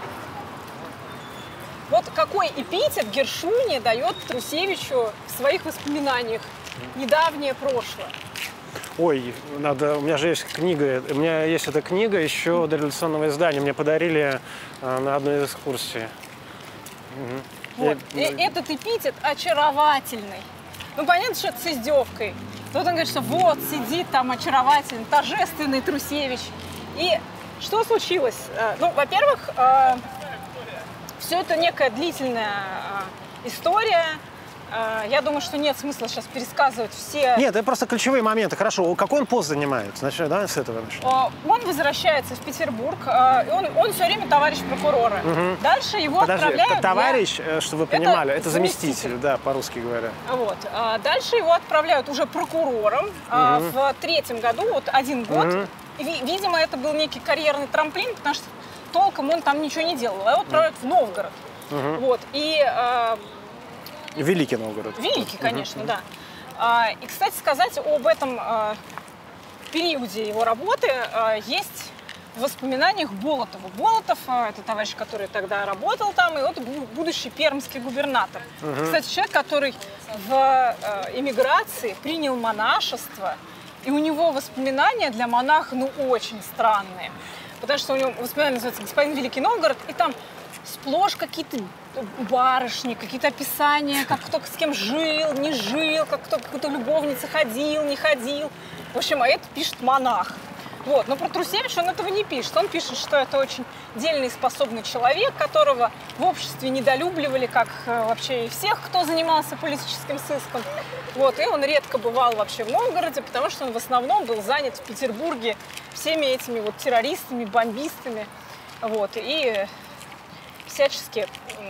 [SPEAKER 1] вот какой эпитет Гершуни дает Трусевичу в своих воспоминаниях «Недавнее прошлое».
[SPEAKER 2] Ой, надо, у меня же есть книга, у меня есть эта книга еще до революционного издания, мне подарили э, на одной из экскурсий. Угу.
[SPEAKER 1] Вот. И этот эпитет очаровательный. Ну, понятно, что это с издевкой. Вот он говорит, что вот, сидит там очаровательный, торжественный Трусевич. И что случилось? Ну, во-первых, э, все это некая длительная э, история. Я думаю, что нет смысла сейчас пересказывать все...
[SPEAKER 2] Нет, это просто ключевые моменты. Хорошо, какой он пост занимает? Значит, давай с этого начнем.
[SPEAKER 1] Он возвращается в Петербург, и он, он все время товарищ прокурора. Угу. Дальше его
[SPEAKER 2] Подожди,
[SPEAKER 1] отправляют...
[SPEAKER 2] товарищ,
[SPEAKER 1] для...
[SPEAKER 2] чтобы вы понимали, это, это заместитель,
[SPEAKER 1] заместитель,
[SPEAKER 2] да, по-русски говоря.
[SPEAKER 1] Вот. Дальше его отправляют уже прокурором угу. в третьем году, вот один год. Угу. И, видимо, это был некий карьерный трамплин, потому что толком он там ничего не делал. Его отправляют угу. в Новгород. Угу. Вот. И...
[SPEAKER 2] Великий Новгород.
[SPEAKER 1] Великий, конечно, uh-huh. да. И, кстати сказать, об этом периоде его работы есть в воспоминаниях Болотова. Болотов – это товарищ, который тогда работал там, и вот будущий пермский губернатор. Uh-huh. Кстати, человек, который в эмиграции принял монашество, и у него воспоминания для монаха, ну, очень странные. Потому что у него воспоминания называются «Господин Великий Новгород», и там сплошь какие-то барышни, какие-то описания, как кто с кем жил, не жил, как кто к какой-то любовнице ходил, не ходил. В общем, а это пишет монах. Вот. Но про Трусевича он этого не пишет. Он пишет, что это очень дельный и способный человек, которого в обществе недолюбливали, как вообще и всех, кто занимался политическим сыском. Вот. И он редко бывал вообще в Новгороде, потому что он в основном был занят в Петербурге всеми этими вот террористами, бомбистами. Вот. И всячески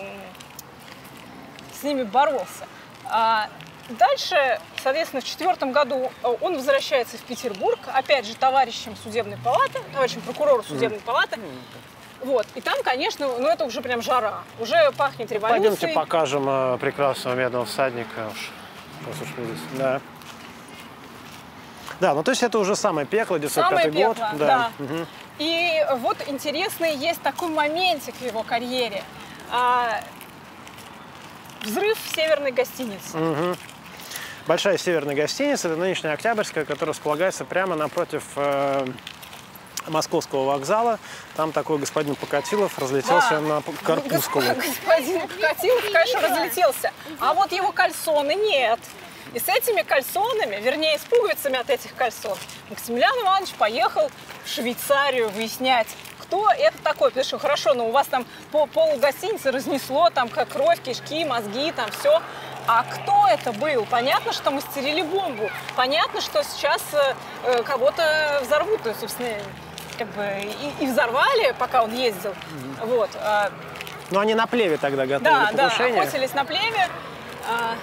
[SPEAKER 1] с ними боролся. А дальше, соответственно, в четвертом году он возвращается в Петербург, опять же, товарищем судебной палаты, товарищем прокурора судебной палаты. Вот. И там, конечно, ну это уже прям жара, уже пахнет революцией.
[SPEAKER 2] Пойдемте покажем э, прекрасного медного всадника. Уж, раз уж мы здесь. Да. Да, ну то есть это уже самое пекло, девятьсот пятый год.
[SPEAKER 1] Пекло, да. да. Угу. И вот интересный есть такой моментик в его карьере. А, взрыв в северной гостинице.
[SPEAKER 2] Угу. Большая северная гостиница, это нынешняя Октябрьская, которая располагается прямо напротив э, Московского вокзала. Там такой господин Покатилов разлетелся да. на корпускулу.
[SPEAKER 1] Господин Покатилов, конечно, разлетелся. А вот его кальсоны нет. И с этими кальсонами, вернее, с пуговицами от этих кальсон, Максимилиан Иванович поехал в Швейцарию выяснять, кто это такой. Потому что хорошо, но у вас там по полу гостиницы разнесло, там как кровь, кишки, мозги, там все. А кто это был? Понятно, что мастерили бомбу. Понятно, что сейчас э, кого-то взорвут. То есть, собственно, как бы и, и взорвали, пока он ездил. Mm-hmm. Вот. А...
[SPEAKER 2] Ну, они на плеве тогда готовили
[SPEAKER 1] да,
[SPEAKER 2] покушение.
[SPEAKER 1] Да, охотились на плеве. А...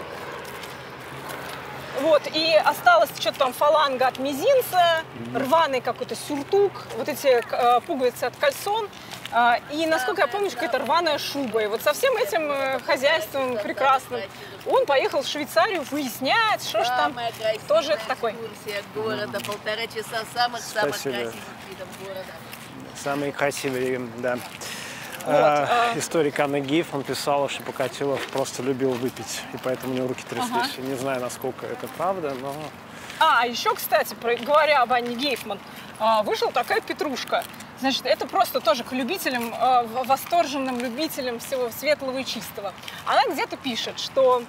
[SPEAKER 1] Вот, и осталось что-то там фаланга от мизинца, mm-hmm. рваный какой-то сюртук, вот эти э, пуговицы от кальсон. Э, и, насколько я помню, какая-то рваная шуба. И вот со всем этим э, хозяйством прекрасным он поехал в Швейцарию выяснять, что ж там тоже это такой.
[SPEAKER 4] Города, полтора часа самых-самых красивых видов города.
[SPEAKER 2] Самые красивые, да.
[SPEAKER 1] Вот,
[SPEAKER 2] а,
[SPEAKER 1] а...
[SPEAKER 2] Историк Анны Гейф, он писал, что Покатилов просто любил выпить, и поэтому у него руки тряслись. Ага. Не знаю, насколько это правда, но...
[SPEAKER 1] А, еще, кстати, говоря об Анне Гейфман, вышла такая петрушка. Значит, это просто тоже к любителям, восторженным любителям всего светлого и чистого. Она где-то пишет, что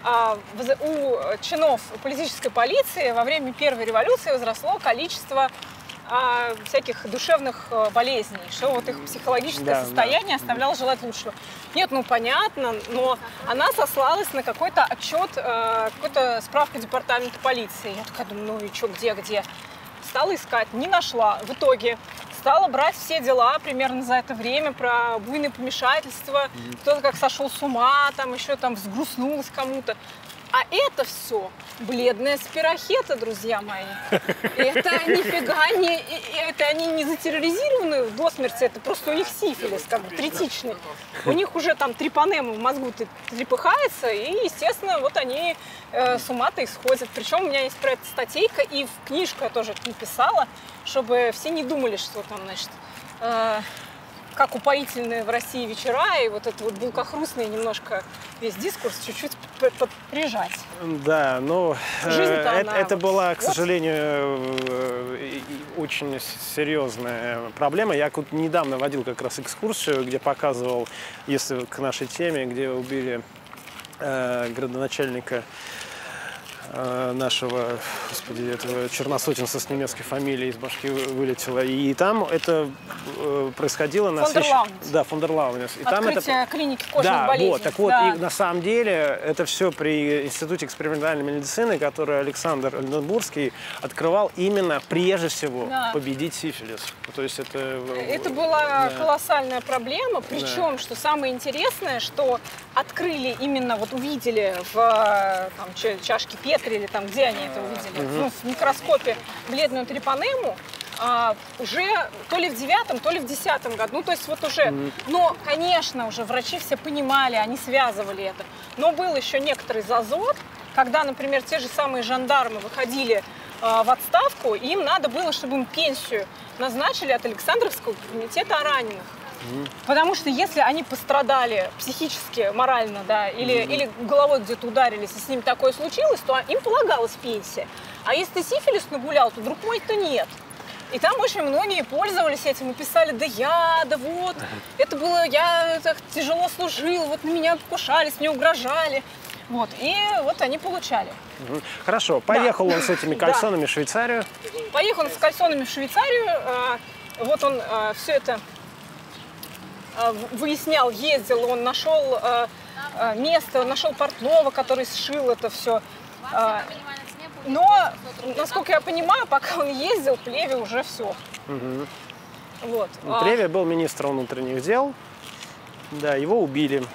[SPEAKER 1] у чинов политической полиции во время Первой революции возросло количество а, всяких душевных болезней, что вот их психологическое да, состояние да. оставляло желать лучшего. Нет, ну понятно, но она сослалась на какой-то отчет, э, какую-то справку департамента полиции. Я такая думаю, ну и что, где, где? Стала искать, не нашла. В итоге стала брать все дела примерно за это время про буйное помешательство, mm-hmm. кто-то как сошел с ума, там еще там взгрустнулось кому-то. А это все бледная спирохета, друзья мои. Это нифига не, это они не затерроризированы до смерти, это просто у них сифилис, как бы третичный. У них уже там трипанема в мозгу трепыхается, и, естественно, вот они э, с ума-то исходят. Причем у меня есть про это статейка, и в книжку я тоже написала, чтобы все не думали, что там, значит, э, как упоительные в России вечера, и вот это вот булкохрустный немножко весь дискурс чуть-чуть прижать.
[SPEAKER 2] Да, ну, это, это вот... была, к сожалению, очень серьезная проблема. Я тут недавно водил как раз экскурсию, где показывал, если к нашей теме, где убили э, градоначальника нашего, господи, этого черносотенца с немецкой фамилией из башки вылетело. И там это происходило на...
[SPEAKER 1] Фон дер Лауэн.
[SPEAKER 2] Да, фон дер Лауэн. И там
[SPEAKER 1] открытие
[SPEAKER 2] это...
[SPEAKER 1] клиники кожных
[SPEAKER 2] да,
[SPEAKER 1] болезней.
[SPEAKER 2] Вот, так вот,
[SPEAKER 1] да.
[SPEAKER 2] и на самом деле это все при Институте экспериментальной медицины, который Александр Ольденбургский открывал именно, прежде всего, да. победить сифилис. То есть это...
[SPEAKER 1] Это была да. колоссальная проблема, причем, да. что самое интересное, что открыли именно, вот увидели в там, чашке Петри, или там, где они это увидели, uh-huh. ну, в микроскопе бледную трипанему, а, уже то ли в девятом, то ли в десятом году. Ну, то есть вот уже, uh-huh. но, конечно, уже врачи все понимали, они связывали это. Но был еще некоторый зазор, когда, например, те же самые жандармы выходили а, в отставку, и им надо было, чтобы им пенсию назначили от Александровского комитета о раненых. Потому что если они пострадали психически, морально, да, или, mm-hmm. или головой где-то ударились, и с ними такое случилось, то им полагалась пенсия. А если ты сифилис нагулял, то, друг мой, то нет. И там очень многие пользовались этим и писали, да я, да вот, это было, я так тяжело служил, вот на меня покушались, мне угрожали. Вот, и вот они получали.
[SPEAKER 2] Хорошо, поехал да. он с этими кальсонами да. в Швейцарию.
[SPEAKER 1] Поехал он с кальсонами в Швейцарию, вот он все это... выяснял, ездил, он нашел э, место, нашел портного, который сшил это все. Э, но, насколько я понимаю, пока он ездил, Плеве уже все. Угу. Вот.
[SPEAKER 2] Плеве был министром внутренних дел, да, его убили.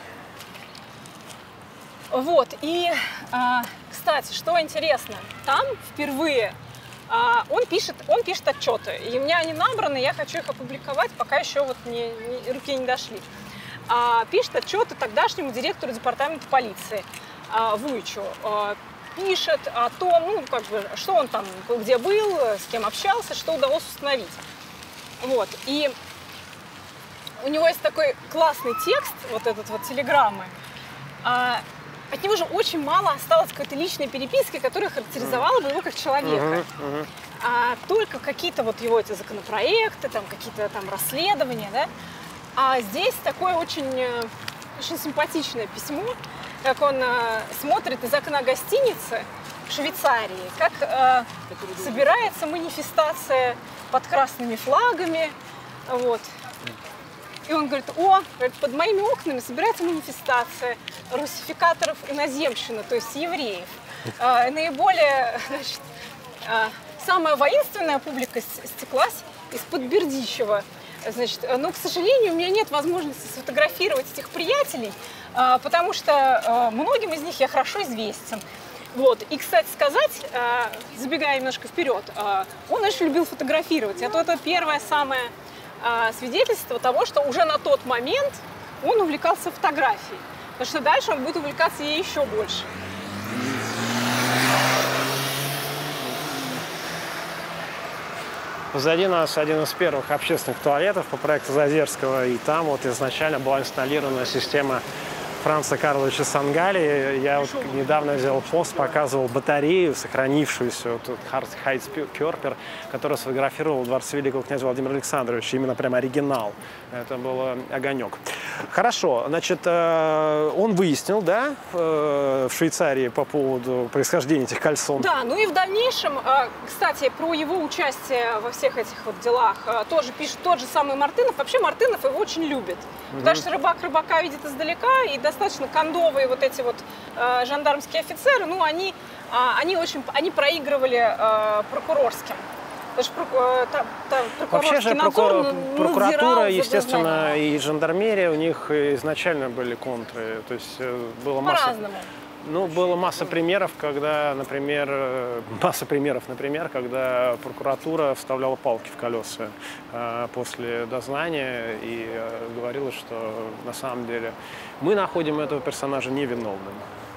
[SPEAKER 1] Вот, и, э, кстати, что интересно, там впервые А он пишет, он пишет отчеты, и у меня они набраны, я хочу их опубликовать, пока еще вот не, не, руки не дошли. А, пишет отчеты тогдашнему директору департамента полиции а, Вуйчу. А, пишет о том, ну, как бы, что он там, где был, с кем общался, что удалось установить. Вот, и у него есть такой классный текст, вот этот вот телеграммы. А, От него же очень мало осталось какой-то личной переписки, которая характеризовала бы его как человека. Uh-huh, uh-huh. А только какие-то вот его эти законопроекты, там какие-то там расследования, да. А здесь такое очень, очень симпатичное письмо. как он э, смотрит из окна гостиницы в Швейцарии, как э, собирается манифестация под красными флагами, вот. И он говорит: о, под моими окнами собирается манифестация руссификаторов иноземщины, то есть евреев. Э, наиболее, значит, э, самая воинственная публика стеклась из-под Бердичева. Значит, но, к сожалению, у меня нет возможности сфотографировать этих приятелей, э, потому что э, многим из них я хорошо известен. Вот. И, кстати сказать, э, забегая немножко вперед, э, он очень любил фотографировать. Это, это первое самое э, свидетельство того, что уже на тот момент он увлекался фотографией. Потому что дальше он будет увлекаться ей еще больше.
[SPEAKER 2] Позади нас один из первых общественных туалетов по проекту Зазерского, и там вот изначально была инсталлирована система Франца Карловича Сангалии. Я вот недавно взял пост, показывал батарею, сохранившуюся, вот Хайц Керпер, которую сфотографировал в дворце великого князя Владимира Александровича, именно прям оригинал. Это был огонек. Хорошо, значит, он выяснил, да, в Швейцарии по поводу происхождения этих кальсон.
[SPEAKER 1] Да, ну и в дальнейшем, кстати, про его участие во всех этих вот делах тоже пишет тот же самый Мартынов. Вообще Мартынов его очень любит, угу. Потому что рыбак рыбака видит издалека, и достаточно кондовые вот эти вот э, жандармские офицеры, ну, они, э, они очень, они проигрывали э, прокурорским. Потому что э, та, та,
[SPEAKER 2] вообще же
[SPEAKER 1] надзор,
[SPEAKER 2] прокур...
[SPEAKER 1] ну,
[SPEAKER 2] прокуратура, естественно, и жандармерия, у них изначально были контры, то есть э, было масса...
[SPEAKER 1] По-разному.
[SPEAKER 2] Ну, было масса примеров, когда, например, масса примеров, например, когда прокуратура вставляла палки в колеса э, после дознания и э, говорила, что на самом деле мы находим этого персонажа невиновным.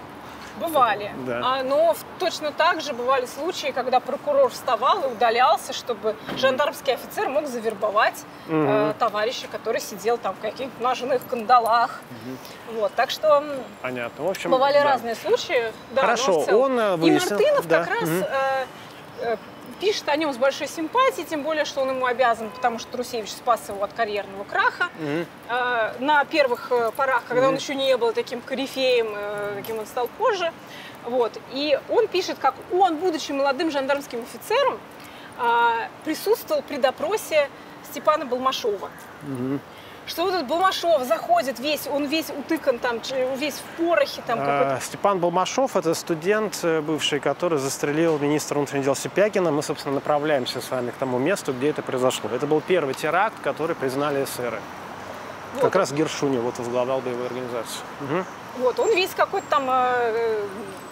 [SPEAKER 1] Бывали.
[SPEAKER 2] Да.
[SPEAKER 1] А, но точно так же бывали случаи, когда прокурор вставал и удалялся, чтобы жандармский офицер мог завербовать угу. э, товарища, который сидел там в каких-то ножных кандалах. Угу. Вот, так что
[SPEAKER 2] понятно. В общем,
[SPEAKER 1] бывали
[SPEAKER 2] да. разные
[SPEAKER 1] случаи. Да,
[SPEAKER 2] хорошо, он выяснил...
[SPEAKER 1] И Мартынов
[SPEAKER 2] да.
[SPEAKER 1] как раз
[SPEAKER 2] угу.
[SPEAKER 1] э, э, пишет о нем с большой симпатией, тем более, что он ему обязан, потому что Трусевич спас его от карьерного краха. Mm-hmm. э, на первых порах, когда mm-hmm. он еще не был таким корифеем, э, каким он стал позже. Вот. И он пишет, как он, будучи молодым жандармским офицером, э, присутствовал при допросе Степана Балмашова. Mm-hmm. Что вот этот Балмашов заходит весь, он весь утыкан, там, весь в порохе. Там,
[SPEAKER 2] а, Степан Балмашов – это студент бывший, который застрелил министра внутренних дел Сипягина. Мы, собственно, направляемся с вами к тому месту, где это произошло. Это был первый теракт, который признали эсеры. Вот. Как раз Гершуни вот возглавлял боевую организацию. Угу.
[SPEAKER 1] Вот, он весь какой-то там э,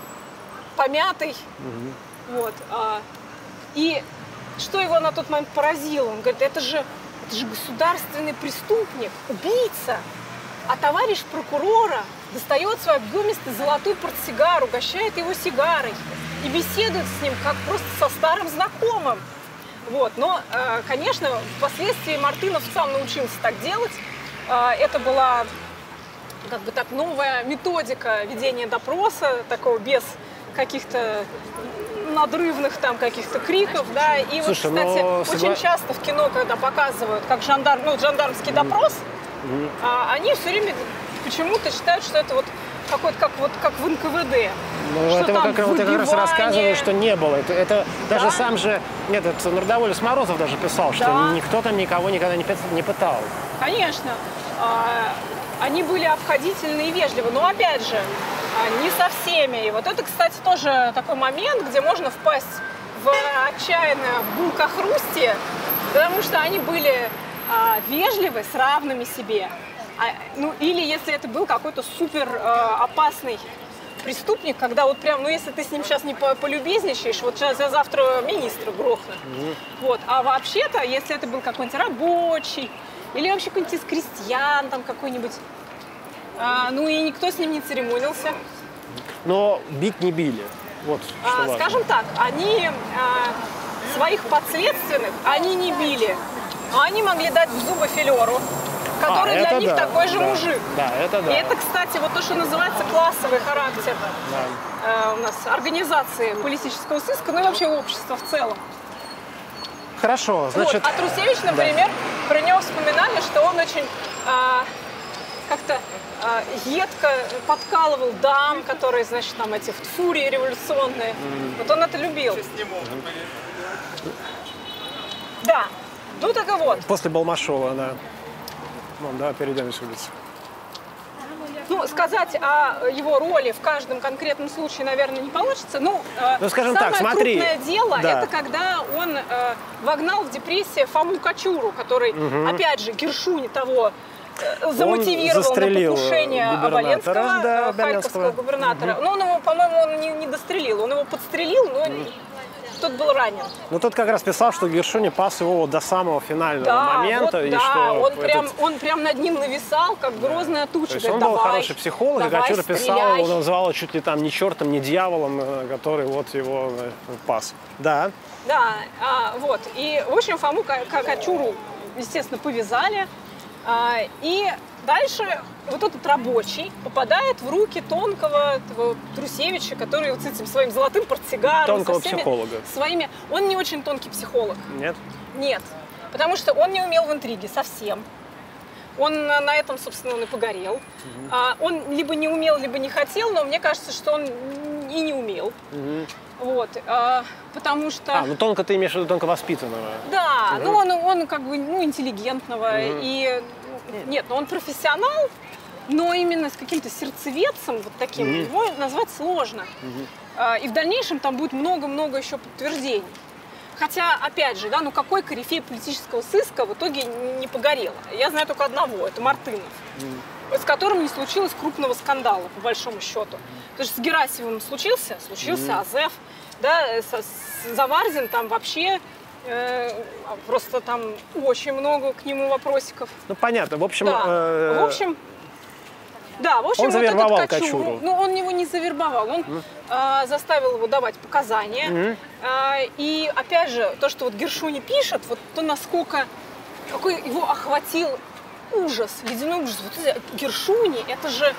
[SPEAKER 1] помятый. Угу. Вот, а, и что его на тот момент поразило? Он говорит, это же... Это же государственный преступник, убийца. А товарищ прокурора достает свой объемистый золотой портсигар, угощает его сигарой и беседует с ним, как просто со старым знакомым. Вот. Но, конечно, впоследствии Мартынов сам научился так делать. Это была как бы так новая методика ведения допроса, такого без каких-то надрывных там каких-то криков, да, и
[SPEAKER 2] слушай,
[SPEAKER 1] вот, кстати,
[SPEAKER 2] но...
[SPEAKER 1] очень часто в кино, когда показывают, как жандарм, ну, жандармский допрос, mm-hmm. а, они все время почему-то считают, что это вот какой-то как вот как в эн ка вэ дэ.
[SPEAKER 2] Ну, это как, как, как раз рассказываю, что не было. Это, это да? Даже сам же, нет, это Нардоволец Морозов даже писал, что да. никто там никого никогда не, не пытал.
[SPEAKER 1] Конечно. А, они были обходительны и вежливы, но опять же, не со всеми. И вот это, кстати, тоже такой момент, где можно впасть в отчаянное булкохрустие, потому что они были а, вежливы с равными себе. А, ну, или если это был какой-то супер а, опасный преступник, когда вот прям, ну, если ты с ним сейчас не полюбезничаешь, вот сейчас я завтра министра грохну. Mm-hmm. Вот. А вообще-то, если это был какой-нибудь рабочий, или вообще какой-нибудь из крестьян, там какой-нибудь, А, ну и никто с ним не церемонился.
[SPEAKER 2] Но бить не били. Вот,
[SPEAKER 1] а, скажем так, они а, своих подследственных они не били. Но они могли дать в зубы филеру, который а, для них да, такой же
[SPEAKER 2] да,
[SPEAKER 1] мужик.
[SPEAKER 2] Да, это да.
[SPEAKER 1] И это, кстати, вот то, что называется классовый характер да. а, у нас организации политического сыска, ну и вообще общества в целом.
[SPEAKER 2] Хорошо, значит...
[SPEAKER 1] Вот. А Трусевич, например, да. про него вспоминали, что он очень а, как-то едко подкалывал дам, которые, значит, там эти в фурии революционные. Mm. Вот он это любил. Да. Ну так и вот.
[SPEAKER 2] После Балмашова, да. Вон, да, перейдем с улицы.
[SPEAKER 1] Ну, сказать о его роли в каждом конкретном случае, наверное, не получится. Ну,
[SPEAKER 2] ну скажем
[SPEAKER 1] самое
[SPEAKER 2] так, смотри.
[SPEAKER 1] крупное дело,
[SPEAKER 2] да.
[SPEAKER 1] это когда он э, вогнал в депрессию Фому Кочуру, который, угу. опять же, Гершуни того э, замотивировал на покушение Оболенского,
[SPEAKER 2] да,
[SPEAKER 1] харьковского губернатора. Угу. Но он его, по-моему, он не, не дострелил. Он его подстрелил, но угу. тот был ранен.
[SPEAKER 2] Ну, тот как раз писал, что Гершуни пас его до самого финального
[SPEAKER 1] да,
[SPEAKER 2] момента.
[SPEAKER 1] Вот,
[SPEAKER 2] и
[SPEAKER 1] да,
[SPEAKER 2] что
[SPEAKER 1] он,
[SPEAKER 2] этот...
[SPEAKER 1] прям, он прям над ним нависал, как грозная туча.
[SPEAKER 2] То есть
[SPEAKER 1] говорит,
[SPEAKER 2] он был
[SPEAKER 1] давай,
[SPEAKER 2] хороший психолог, и Кочура писал, его называл чуть ли там не чертом, не дьяволом, который вот его пас. Да.
[SPEAKER 1] Да, а, вот. И, в общем, Фому Кочуру, естественно, повязали. А, и дальше вот этот рабочий попадает в руки тонкого этого Трусевича, который вот с этим своим золотым портсигаром,
[SPEAKER 2] тонкого
[SPEAKER 1] со всеми
[SPEAKER 2] психолога.
[SPEAKER 1] Своими... Он не очень тонкий психолог.
[SPEAKER 2] Нет?
[SPEAKER 1] Нет. Потому что он не умел в интриге совсем. Он на этом, собственно, он и погорел. Угу. А, он либо не умел, либо не хотел, но мне кажется, что он и не умел. Угу. Вот, а, потому что...
[SPEAKER 2] А, ну тонко ты имеешь в виду тонко воспитанного.
[SPEAKER 1] Да, угу. ну он, он как бы ну, интеллигентного. Угу. И, нет, ну он профессионал, но именно с каким-то сердцеведцем, вот таким, угу. его назвать сложно. Угу. А, и в дальнейшем там будет много-много еще подтверждений. Хотя, опять же, да, ну какой корифей политического сыска в итоге не погорел? Я знаю только одного, это Мартынов, mm. с которым не случилось крупного скандала, по большому счету. То есть с Герасимовым случился, случился mm. Азеф, да, с, с Заварзин там вообще э, просто там очень много к нему вопросиков.
[SPEAKER 2] Ну понятно, в общем...
[SPEAKER 1] Да,
[SPEAKER 2] э...
[SPEAKER 1] в общем... Да, в общем,
[SPEAKER 2] он завербовал
[SPEAKER 1] вот этот Кочуру,
[SPEAKER 2] Кочуру.
[SPEAKER 1] Ну, он его не завербовал, он mm. э, заставил его давать показания. Mm. Э, и, опять же, то, что вот Гершуни пишет, вот то, насколько, какой его охватил ужас, ледяной ужас. Вот Гершуни, это же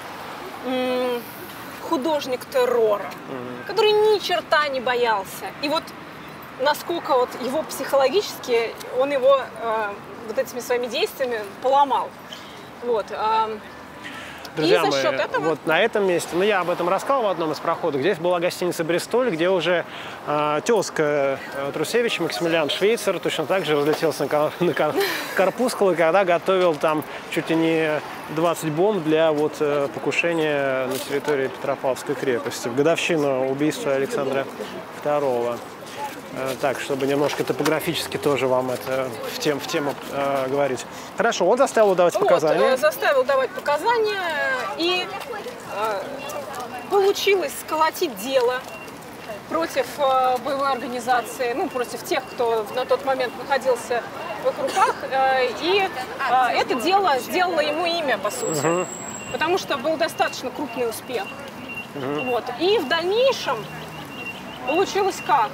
[SPEAKER 1] м, художник террора, mm. который ни черта не боялся. И вот насколько вот его психологически, он его э, вот этими своими действиями поломал. Вот. Э,
[SPEAKER 2] Друзья
[SPEAKER 1] и за
[SPEAKER 2] мои,
[SPEAKER 1] счет этого...
[SPEAKER 2] вот на этом месте, ну я об этом рассказал в одном из проходов, здесь была гостиница «Бристоль», где уже э, тезка э, Трусевича, Максимилиан Швейцер, точно так же разлетелся на, на кар, корпускулы, когда готовил там чуть ли не двадцать бомб для вот, э, покушения на территории Петропавловской крепости в годовщину убийства Александра второго. Так, чтобы немножко топографически тоже вам это в, тем, в тему э, говорить. Хорошо, он заставил его давать
[SPEAKER 1] вот,
[SPEAKER 2] показания.
[SPEAKER 1] Заставил давать показания, и э, получилось сколотить дело против э, боевой организации, ну, против тех, кто на тот момент находился в их руках. Э, и э, это дело сделало ему имя, по сути. Угу. Потому что был достаточно крупный успех. Угу. Вот. И в дальнейшем получилось как?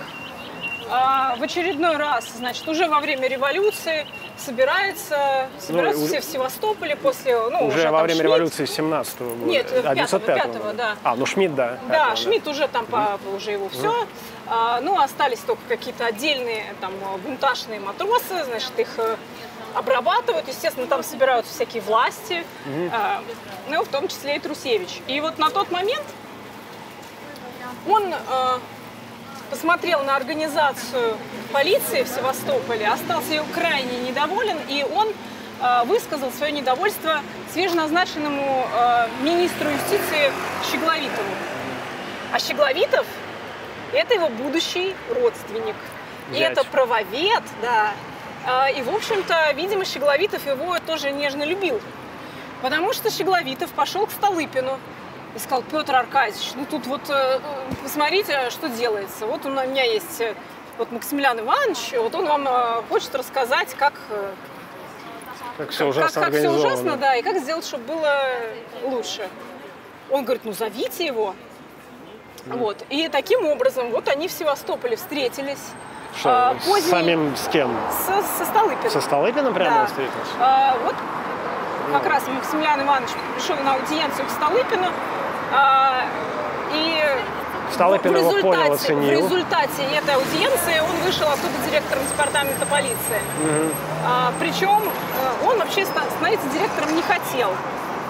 [SPEAKER 1] В очередной раз, значит, уже во время революции собирается, собираются ну, все в Севастополе после... Ну,
[SPEAKER 2] уже, уже во время Шмидт. Революции семнадцатого года.
[SPEAKER 1] Нет, пятого, да.
[SPEAKER 2] А, ну Шмидт, да.
[SPEAKER 1] Да, пятого, Шмидт да. уже там, mm. по, уже его все. Mm. А, ну, остались только какие-то отдельные там бунтажные матросы, значит, их обрабатывают. Естественно, там собираются всякие власти, mm. а, ну, в том числе и Трусевич. И вот на тот момент он... А, посмотрел на организацию полиции в Севастополе, остался ее крайне недоволен, и он э, высказал свое недовольство свеженазначенному э, министру юстиции Щегловитову. А Щегловитов – это его будущий родственник. Зять. И это правовед, да. Э, и, в общем-то, видимо, Щегловитов его тоже нежно любил. Потому что Щегловитов пошел к Столыпину и сказал: Петр Аркадьевич, ну тут вот э, посмотрите, что делается. Вот у меня есть э, вот Максимилиан Иванович, вот он вам э, хочет рассказать, как, э,
[SPEAKER 2] как, все ужасно,
[SPEAKER 1] как, как все ужасно, да, и как сделать, чтобы было лучше. Он говорит: ну зовите его. Mm. Вот. И таким образом вот они в Севастополе встретились.
[SPEAKER 2] Что, а, поздний... с самим с кем?
[SPEAKER 1] Со, со Столыпиным.
[SPEAKER 2] Со Столыпиным прямо
[SPEAKER 1] да.
[SPEAKER 2] встретились?
[SPEAKER 1] А, вот как раз Максимилиан Иванович пришел на аудиенцию к Столыпину. А, и
[SPEAKER 2] Столыпин
[SPEAKER 1] в результате,
[SPEAKER 2] понял, оценил.
[SPEAKER 1] в результате этой аудиенции он вышел оттуда директором департамента полиции. Угу. А, причем он вообще становиться директором не хотел.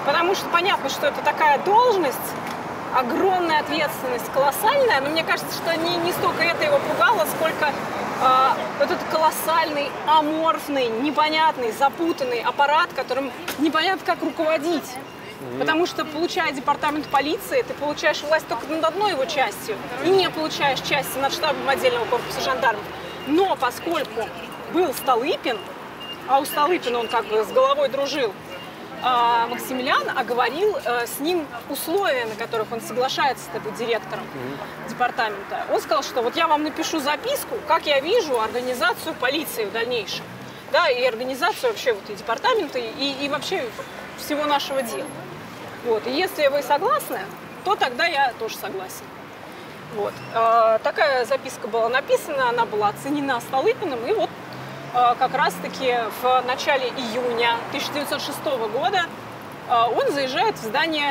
[SPEAKER 1] потому что понятно, что это такая должность, огромная ответственность, колоссальная, но мне кажется, что не, не столько это его пугало, сколько э, вот этот колоссальный, аморфный, непонятный, запутанный аппарат, которым непонятно, как руководить. Mm-hmm. Потому что, получая департамент полиции, ты получаешь власть только над одной его частью и не получаешь части над штабом отдельного корпуса жандармов. Но поскольку был Столыпин, а у Столыпина он как бы с головой дружил, Максимилиан оговорил с ним условия, на которых он соглашается с тобой директором mm-hmm. департамента. Он сказал, что вот я вам напишу записку, как я вижу организацию полиции в дальнейшем, да, и организацию вообще вот и департамента, и, и вообще всего нашего дела. Вот. И если вы согласны, то тогда я тоже согласен. Вот. Такая записка была написана, она была оценена Столыпиным, и вот как раз-таки в начале июня тысяча девятьсот шестого года он заезжает в здание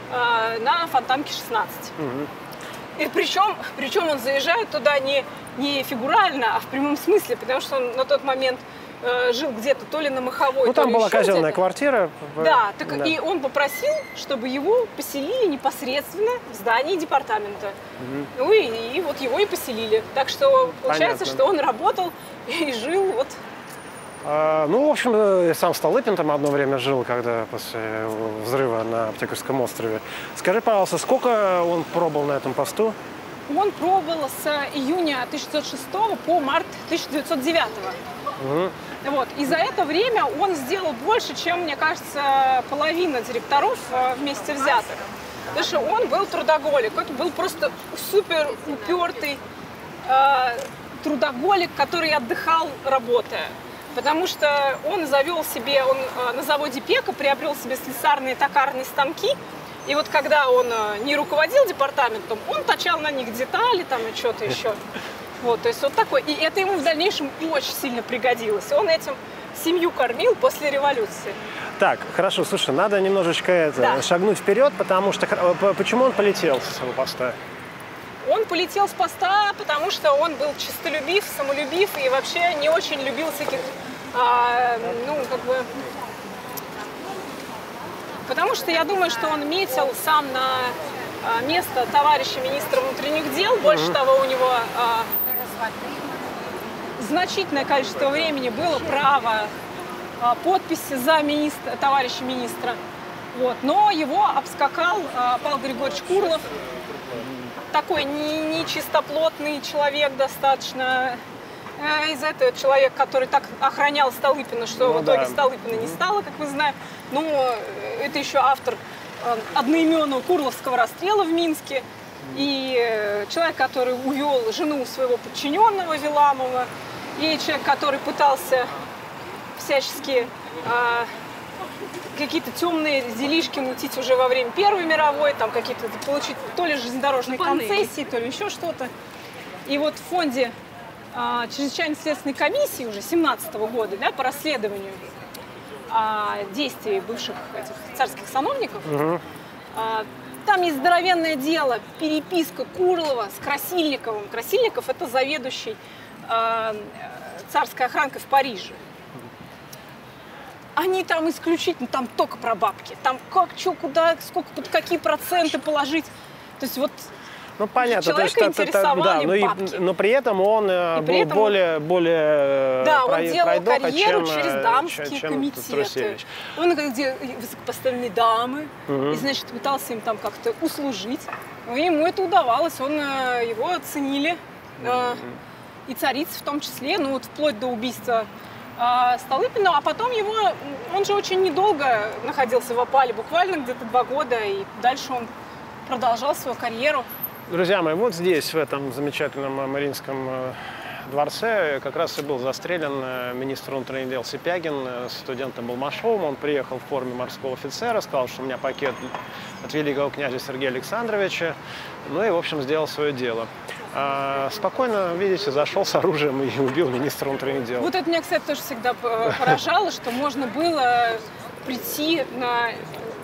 [SPEAKER 1] на Фонтанке шестнадцать. Угу. И причем, причем он заезжает туда не, не фигурально, а в прямом смысле, потому что он на тот момент жил где-то то ли на Маховой,
[SPEAKER 2] ну,
[SPEAKER 1] то
[SPEAKER 2] там
[SPEAKER 1] ли
[SPEAKER 2] была
[SPEAKER 1] еще
[SPEAKER 2] казенная
[SPEAKER 1] где-то.
[SPEAKER 2] квартира.
[SPEAKER 1] Да, так
[SPEAKER 2] да,
[SPEAKER 1] и он попросил, чтобы его поселили непосредственно в здании департамента. Угу. Ну и, и вот его и поселили. Так что получается, понятно, что он работал и жил вот.
[SPEAKER 2] А, ну, в общем, сам Столыпин там одно время жил, когда после взрыва на Аптекарском острове. Скажи, пожалуйста, сколько он пробыл на этом посту?
[SPEAKER 1] Он пробыл с июня тысяча девятьсот шестого по март тысяча девятьсот девятого. Угу. Вот. И за это время он сделал больше, чем, мне кажется, половина директоров вместе взятых. Потому что он был трудоголик, это был просто супер упертый э, трудоголик, который отдыхал, работая. Потому что он завел себе, он э, на заводе Пека приобрел себе слесарные токарные станки. И вот когда он э, не руководил департаментом, он точал на них детали там и что-то еще. Вот, то есть вот такой. И это ему в дальнейшем очень сильно пригодилось. Он этим семью кормил после революции.
[SPEAKER 2] Так, хорошо, слушай, надо немножечко это,
[SPEAKER 1] да.
[SPEAKER 2] шагнуть вперед, потому что почему он полетел с своего поста?
[SPEAKER 1] Он полетел с поста, потому что он был честолюбив, самолюбив и вообще не очень любил всяких, а, ну, как бы... Потому что я думаю, что он метил сам на а, место товарища министра внутренних дел. Больше mm-hmm. того, у него а, значительное количество времени было право а, подписи за министра, товарища министра. Вот. Но его обскакал а, Павел Григорьевич Курлов. Такой не, не чистоплотный человек достаточно. Э, из этого человек, который так охранял Столыпина, что ну, в итоге да. Столыпина не стало, как мы знаем. Ну, это еще автор э, одноименного Курловского расстрела в Минске. И э, человек, который увел жену своего подчиненного Виламова. И человек, который пытался всячески... Э, какие-то темные делишки мутить уже во время Первой мировой, там какие-то получить то ли железнодорожные концессии, то ли еще что-то. И вот в фонде а, чрезвычайной следственной комиссии уже семнадцатого года, да, по расследованию а, действий бывших этих царских сановников, угу. а, там есть здоровенное дело, переписка Курлова с Красильниковым. Красильников – это заведующий а, царской охранкой в Париже. Они там исключительно, там только про бабки. Там как, что, куда, сколько, под какие проценты положить. То есть вот
[SPEAKER 2] ну, понятно,
[SPEAKER 1] человека
[SPEAKER 2] то есть,
[SPEAKER 1] интересовали
[SPEAKER 2] да, но,
[SPEAKER 1] бабки.
[SPEAKER 2] И, но при этом он
[SPEAKER 1] и
[SPEAKER 2] был
[SPEAKER 1] при этом
[SPEAKER 2] более, более
[SPEAKER 1] да,
[SPEAKER 2] про,
[SPEAKER 1] он делал
[SPEAKER 2] пройдоха,
[SPEAKER 1] карьеру
[SPEAKER 2] чем,
[SPEAKER 1] через дамские
[SPEAKER 2] чем
[SPEAKER 1] комитеты.
[SPEAKER 2] Трусевич.
[SPEAKER 1] Он где высокопоставленные дамы, угу. и, значит, пытался им там как-то услужить. Но ему это удавалось, он, его оценили. Угу. И царицы в том числе, ну вот вплоть до убийства Столыпину, а потом его, он же очень недолго находился в опале, буквально где-то два года, и дальше он продолжал свою карьеру.
[SPEAKER 2] Друзья мои, вот здесь, в этом замечательном Мариинском дворце, как раз и был застрелен министр внутренних дел Сипягин студентом Балмашовым. Он приехал в форме морского офицера, сказал, что у меня пакет от великого князя Сергея Александровича, ну и, в общем, сделал свое дело. А, спокойно, видите, зашел с оружием и убил министра внутренних дел.
[SPEAKER 1] Вот это меня, кстати, тоже всегда поражало, что можно было прийти на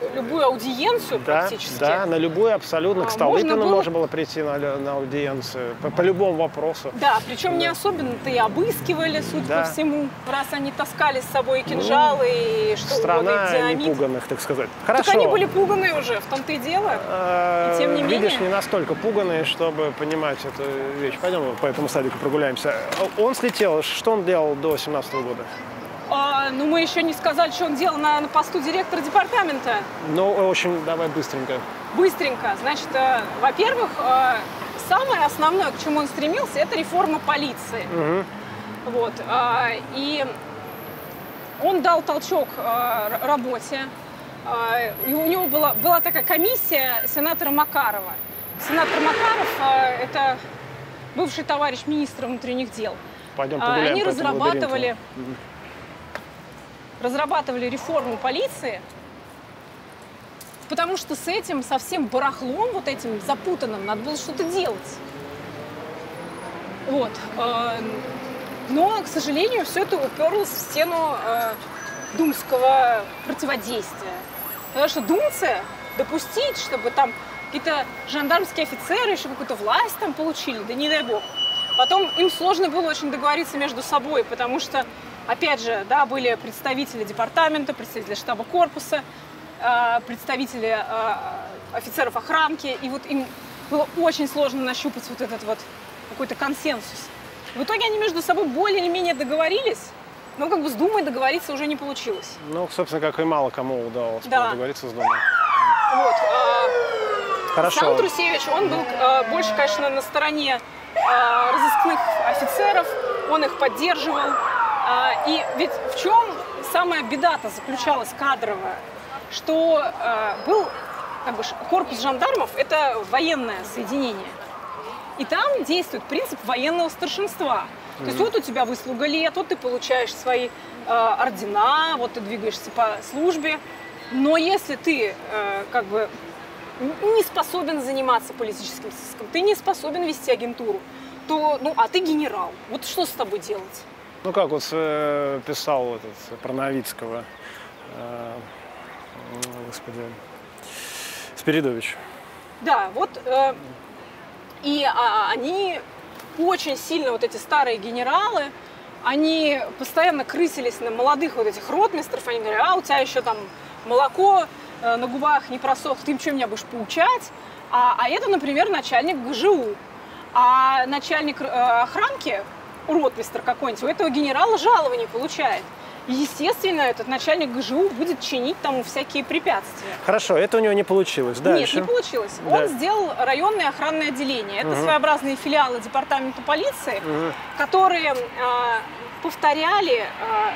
[SPEAKER 1] любую аудиенцию
[SPEAKER 2] Да,
[SPEAKER 1] практически.
[SPEAKER 2] да, на любую абсолютно. К
[SPEAKER 1] А,
[SPEAKER 2] Столыпину
[SPEAKER 1] можно было-
[SPEAKER 2] можно было прийти на, на аудиенцию по, по любому вопросу.
[SPEAKER 1] Да, причем не особенно-то и обыскивали, судя
[SPEAKER 2] Да.
[SPEAKER 1] по всему, раз они таскали с собой и кинжалы, и что угодно, и
[SPEAKER 2] Страна
[SPEAKER 1] диамид.
[SPEAKER 2] непуганных, так сказать.
[SPEAKER 1] Так
[SPEAKER 2] Хорошо.
[SPEAKER 1] они были пуганые уже, в том-то и дело.
[SPEAKER 2] Э,
[SPEAKER 1] И тем не
[SPEAKER 2] Видишь,
[SPEAKER 1] менее-
[SPEAKER 2] не настолько пуганные, чтобы понимать эту вещь. Пойдем по этому садику прогуляемся. Он слетел. Что он делал до семнадцатого года?
[SPEAKER 1] А, ну, мы еще не сказали, что он делал на, на посту директора департамента.
[SPEAKER 2] Ну, очень, давай быстренько.
[SPEAKER 1] Быстренько. Значит, э, во-первых, э, самое основное, к чему он стремился, это реформа полиции.
[SPEAKER 2] Угу.
[SPEAKER 1] Вот. а, И он дал толчок э, р- работе. А, И у него была, была такая комиссия сенатора Макарова. Сенатор Макаров э, – это бывший товарищ министра внутренних дел.
[SPEAKER 2] Пойдем
[SPEAKER 1] А,
[SPEAKER 2] погуляем
[SPEAKER 1] Они
[SPEAKER 2] по этому
[SPEAKER 1] разрабатывали,
[SPEAKER 2] лабиринту.
[SPEAKER 1] разрабатывали реформу полиции, потому что с этим совсем барахлом, вот этим запутанным, надо было что-то делать. Вот. э, Но, к сожалению, все это уперлось в стену э, думского противодействия. Потому что думцы допустить, чтобы там какие-то жандармские офицеры еще какую-то власть там получили, да не дай бог. Потом им сложно было очень договориться между собой, потому что, опять же, да, были представители департамента, представители штаба корпуса, э, представители э, офицеров охранки, и вот им было очень сложно нащупать вот этот вот какой-то консенсус. В итоге они между собой более или менее договорились, но как бы с Думой договориться уже не получилось.
[SPEAKER 2] Ну, собственно, как и мало кому удалось
[SPEAKER 1] Да.
[SPEAKER 2] договориться с Думой.
[SPEAKER 1] Вот. э,
[SPEAKER 2] Хорошо.
[SPEAKER 1] Сам Трусевич, он был э, больше, конечно, на стороне э, разыскных офицеров, он их поддерживал. Э, и ведь в чем самая беда-то заключалась кадровая, что э, был как бы, ш- корпус жандармов – это военное соединение. И там действует принцип военного старшинства. То есть вот у тебя выслуга лет, вот ты получаешь свои э, ордена, вот ты двигаешься по службе. Но если ты э, как бы не способен заниматься политическим сыском, ты не способен вести агентуру, то, ну, а ты генерал. Вот что с тобой делать?
[SPEAKER 2] Ну, как вот э, писал этот про Новицкого, э, господи, Спиридович.
[SPEAKER 1] Да, вот э, и а, они очень сильно, вот эти старые генералы, они постоянно крысились на молодых вот этих ротмистров, они говорят, а у тебя еще там молоко э, на губах не просох, ты им что меня будешь поучать? А, а это, например, начальник ГЖУ. А начальник э, охранки, ротмистр какой-нибудь, у этого генерала жалование получает. И, естественно, этот начальник ГЖУ будет чинить тому всякие препятствия.
[SPEAKER 2] Хорошо, это у него не получилось. Дальше.
[SPEAKER 1] Нет, не получилось.
[SPEAKER 2] Да.
[SPEAKER 1] Он сделал районное охранное отделение. Это
[SPEAKER 2] Мгм.
[SPEAKER 1] своеобразные филиалы департамента полиции,
[SPEAKER 2] Мгм.
[SPEAKER 1] которые э, повторяли э,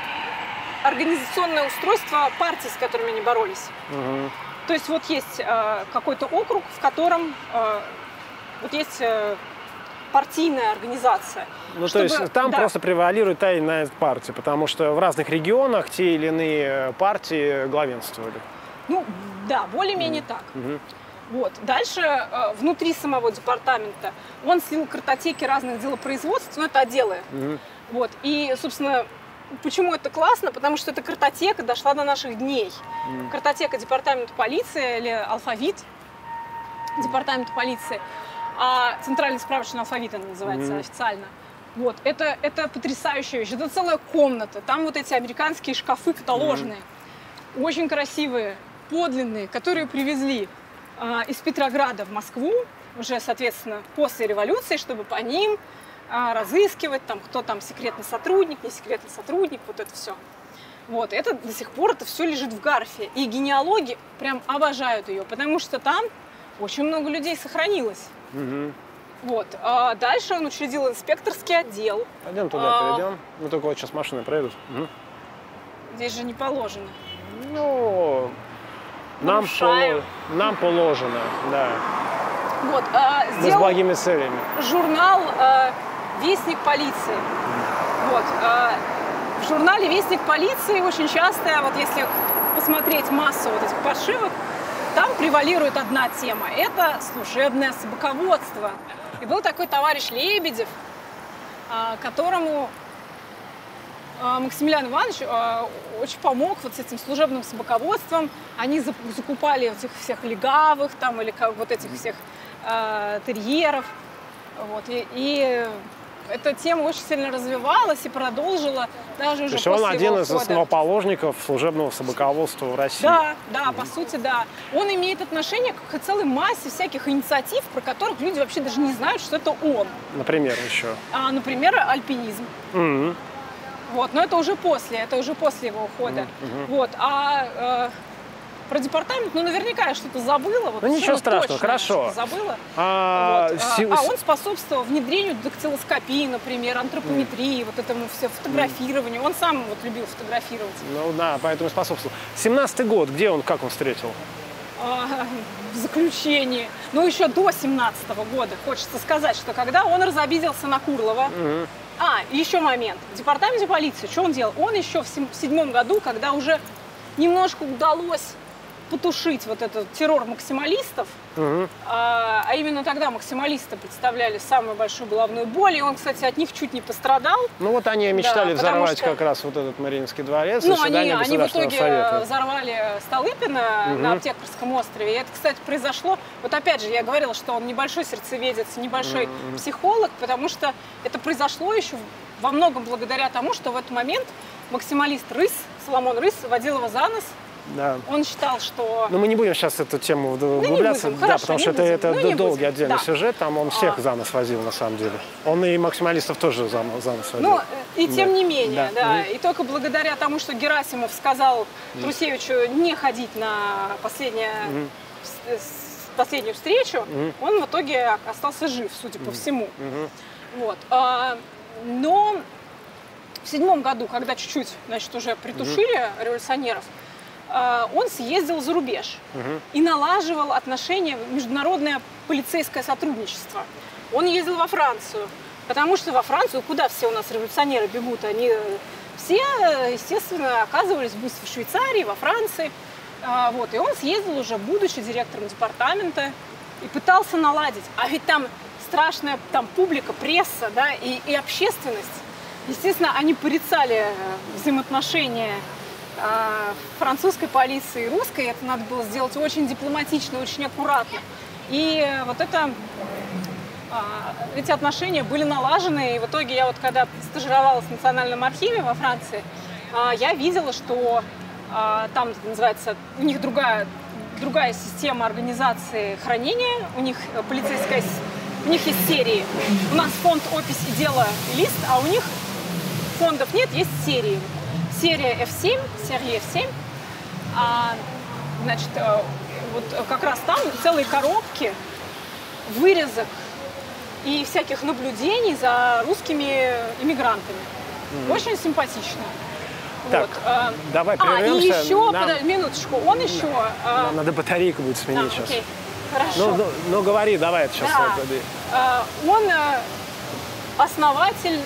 [SPEAKER 1] организационное устройство партий, с которыми они боролись.
[SPEAKER 2] Мгм.
[SPEAKER 1] То есть вот есть э, какой-то округ, в котором э, вот есть э, партийная организация.
[SPEAKER 2] Ну,
[SPEAKER 1] Чтобы-
[SPEAKER 2] то есть там
[SPEAKER 1] да.
[SPEAKER 2] просто превалирует та или иная партия, потому что в разных регионах те или иные партии главенствовали.
[SPEAKER 1] Ну, да, более-менее так.
[SPEAKER 2] Мгм.
[SPEAKER 1] Вот. Дальше э, внутри самого департамента он слил картотеки разных делопроизводств, ну это отделы.
[SPEAKER 2] Мгм.
[SPEAKER 1] Вот. И, собственно, почему это классно? Потому что эта картотека дошла до наших дней. Картотека департамента полиции или алфавит департамента полиции, а центральный справочный алфавит она называется
[SPEAKER 2] Мгм.
[SPEAKER 1] официально. Вот. Это, это потрясающая вещь. Это целая комната. Там вот эти американские шкафы каталожные. Очень красивые, подлинные, которые привезли а, из Петрограда в Москву уже, соответственно, после революции, чтобы по ним а, разыскивать, там, кто там секретный сотрудник, не секретный сотрудник, вот это все. Вот, это до сих пор это все лежит в Гарфе. И генеалоги прям обожают ее, потому что там очень много людей сохранилось.
[SPEAKER 2] Мгм.
[SPEAKER 1] Вот. А дальше он учредил инспекторский отдел.
[SPEAKER 2] Пойдем туда,
[SPEAKER 1] А.
[SPEAKER 2] перейдем. Ну, только вот сейчас машины проедут. Мгм.
[SPEAKER 1] Здесь же не положено.
[SPEAKER 2] Ну, нам,
[SPEAKER 1] Нарушаем.
[SPEAKER 2] поло- нам положено, да.
[SPEAKER 1] Вот, а,
[SPEAKER 2] Мы с
[SPEAKER 1] сделал
[SPEAKER 2] благими целями.
[SPEAKER 1] журнал э, «Вестник полиции». Вот. э, в журнале «Вестник полиции» очень часто, вот если посмотреть массу вот этих подшивок, там превалирует одна тема – это служебное собаководство. И был такой товарищ Лебедев, э, которому Максимилиан Иванович очень помог вот с этим служебным собаководством. Они закупали этих всех легавых там, или вот этих всех э, терьеров. Вот. И, и эта тема очень сильно развивалась и продолжила даже уже после его
[SPEAKER 2] он один из
[SPEAKER 1] ухода.
[SPEAKER 2] основоположников служебного собаководства в России.
[SPEAKER 1] Да, да, по сути, да. Он имеет отношение к целой массе всяких инициатив, про которых люди вообще даже не знают, что это он.
[SPEAKER 2] Например, еще?
[SPEAKER 1] А, например, альпинизм.
[SPEAKER 2] Mm-hmm.
[SPEAKER 1] Вот, но это уже после, это уже после его ухода. Mm-hmm. Вот, а... Э, Про департамент, ну, наверняка я что-то забыла. Вот,
[SPEAKER 2] ну, ничего страшного, хорошо.
[SPEAKER 1] Забыла.
[SPEAKER 2] А,
[SPEAKER 1] вот.
[SPEAKER 2] си...
[SPEAKER 1] а он способствовал внедрению дактилоскопии, например, антропометрии, mm. вот этому все фотографированию. Он сам вот любил фотографировать.
[SPEAKER 2] Ну да, поэтому способствовал. семнадцатый год, где он, как он встретил?
[SPEAKER 1] А, в заключении. Ну, еще до семнадцатого года, хочется сказать, что когда он разобиделся на Курлова. Mm-hmm. А, еще момент. В департаменте полиции, что он делал? Он еще в седьмом году, когда уже немножко удалось потушить вот этот террор максималистов, угу. а, а именно тогда максималисты представляли самую большую головную боль, и он, кстати, от них чуть не пострадал.
[SPEAKER 2] Ну вот они мечтали да, взорвать что... как раз вот этот Мариинский дворец, ну, и
[SPEAKER 1] они, они в итоге
[SPEAKER 2] совета.
[SPEAKER 1] взорвали Столыпина угу. на Аптекарском острове, и это, кстати, произошло, вот опять же, я говорила, что он небольшой сердцеведец, небольшой угу. психолог, потому что это произошло еще во многом благодаря тому, что в этот момент максималист Рыс, Соломон Рыс, водил его за нос. Да. Он считал, что...
[SPEAKER 2] Но мы не будем сейчас в эту тему углубляться, ну, да, Хорошо, потому что это, это ну, долгий будем. отдельный да. сюжет, там он всех а... за нос возил на самом деле. Он и максималистов тоже за, за нос возил.
[SPEAKER 1] Ну, и тем да. не менее, да. да.
[SPEAKER 2] Mm-hmm.
[SPEAKER 1] И только благодаря тому, что Герасимов сказал mm-hmm. Трусевичу не ходить на последнее, mm-hmm. последнюю встречу, mm-hmm. он в итоге остался жив, судя mm-hmm. по всему. Mm-hmm. Вот. А, но в седьмом году, когда чуть-чуть, значит, уже притушили mm-hmm. революционеров, он съездил за рубеж угу. и налаживал отношения, международное полицейское сотрудничество. Он ездил во Францию, потому что во Францию, куда все у нас революционеры бегут, они все, естественно, оказывались в Швейцарии, во Франции. Вот. И он съездил уже, будучи директором департамента, и пытался наладить. А ведь там страшная там, публика, пресса, да, и, и общественность. Естественно, они порицали взаимоотношения французской полиции и русской. Это надо было сделать очень дипломатично, очень аккуратно. И вот это, эти отношения были налажены. И в итоге я вот когда стажировалась в Национальном архиве во Франции, я видела, что там, называется, у них другая, другая система организации хранения, у них полицейская, у них есть серии. У нас фонд, опись и дело и лист, а у них фондов нет, есть серии. Серия эф семь, серия эф семь, а, значит, вот как раз там целые коробки вырезок и всяких наблюдений за русскими иммигрантами. Mm. Очень симпатично.
[SPEAKER 2] Так,
[SPEAKER 1] вот. а,
[SPEAKER 2] давай прервемся.
[SPEAKER 1] А, и еще,
[SPEAKER 2] Нам...
[SPEAKER 1] под... минуточку, он еще...
[SPEAKER 2] Нам а... надо батарейку будет сменить а, сейчас.
[SPEAKER 1] Окей. Хорошо.
[SPEAKER 2] Ну, ну, ну, говори, давай сейчас.
[SPEAKER 1] Да. А, он основатель...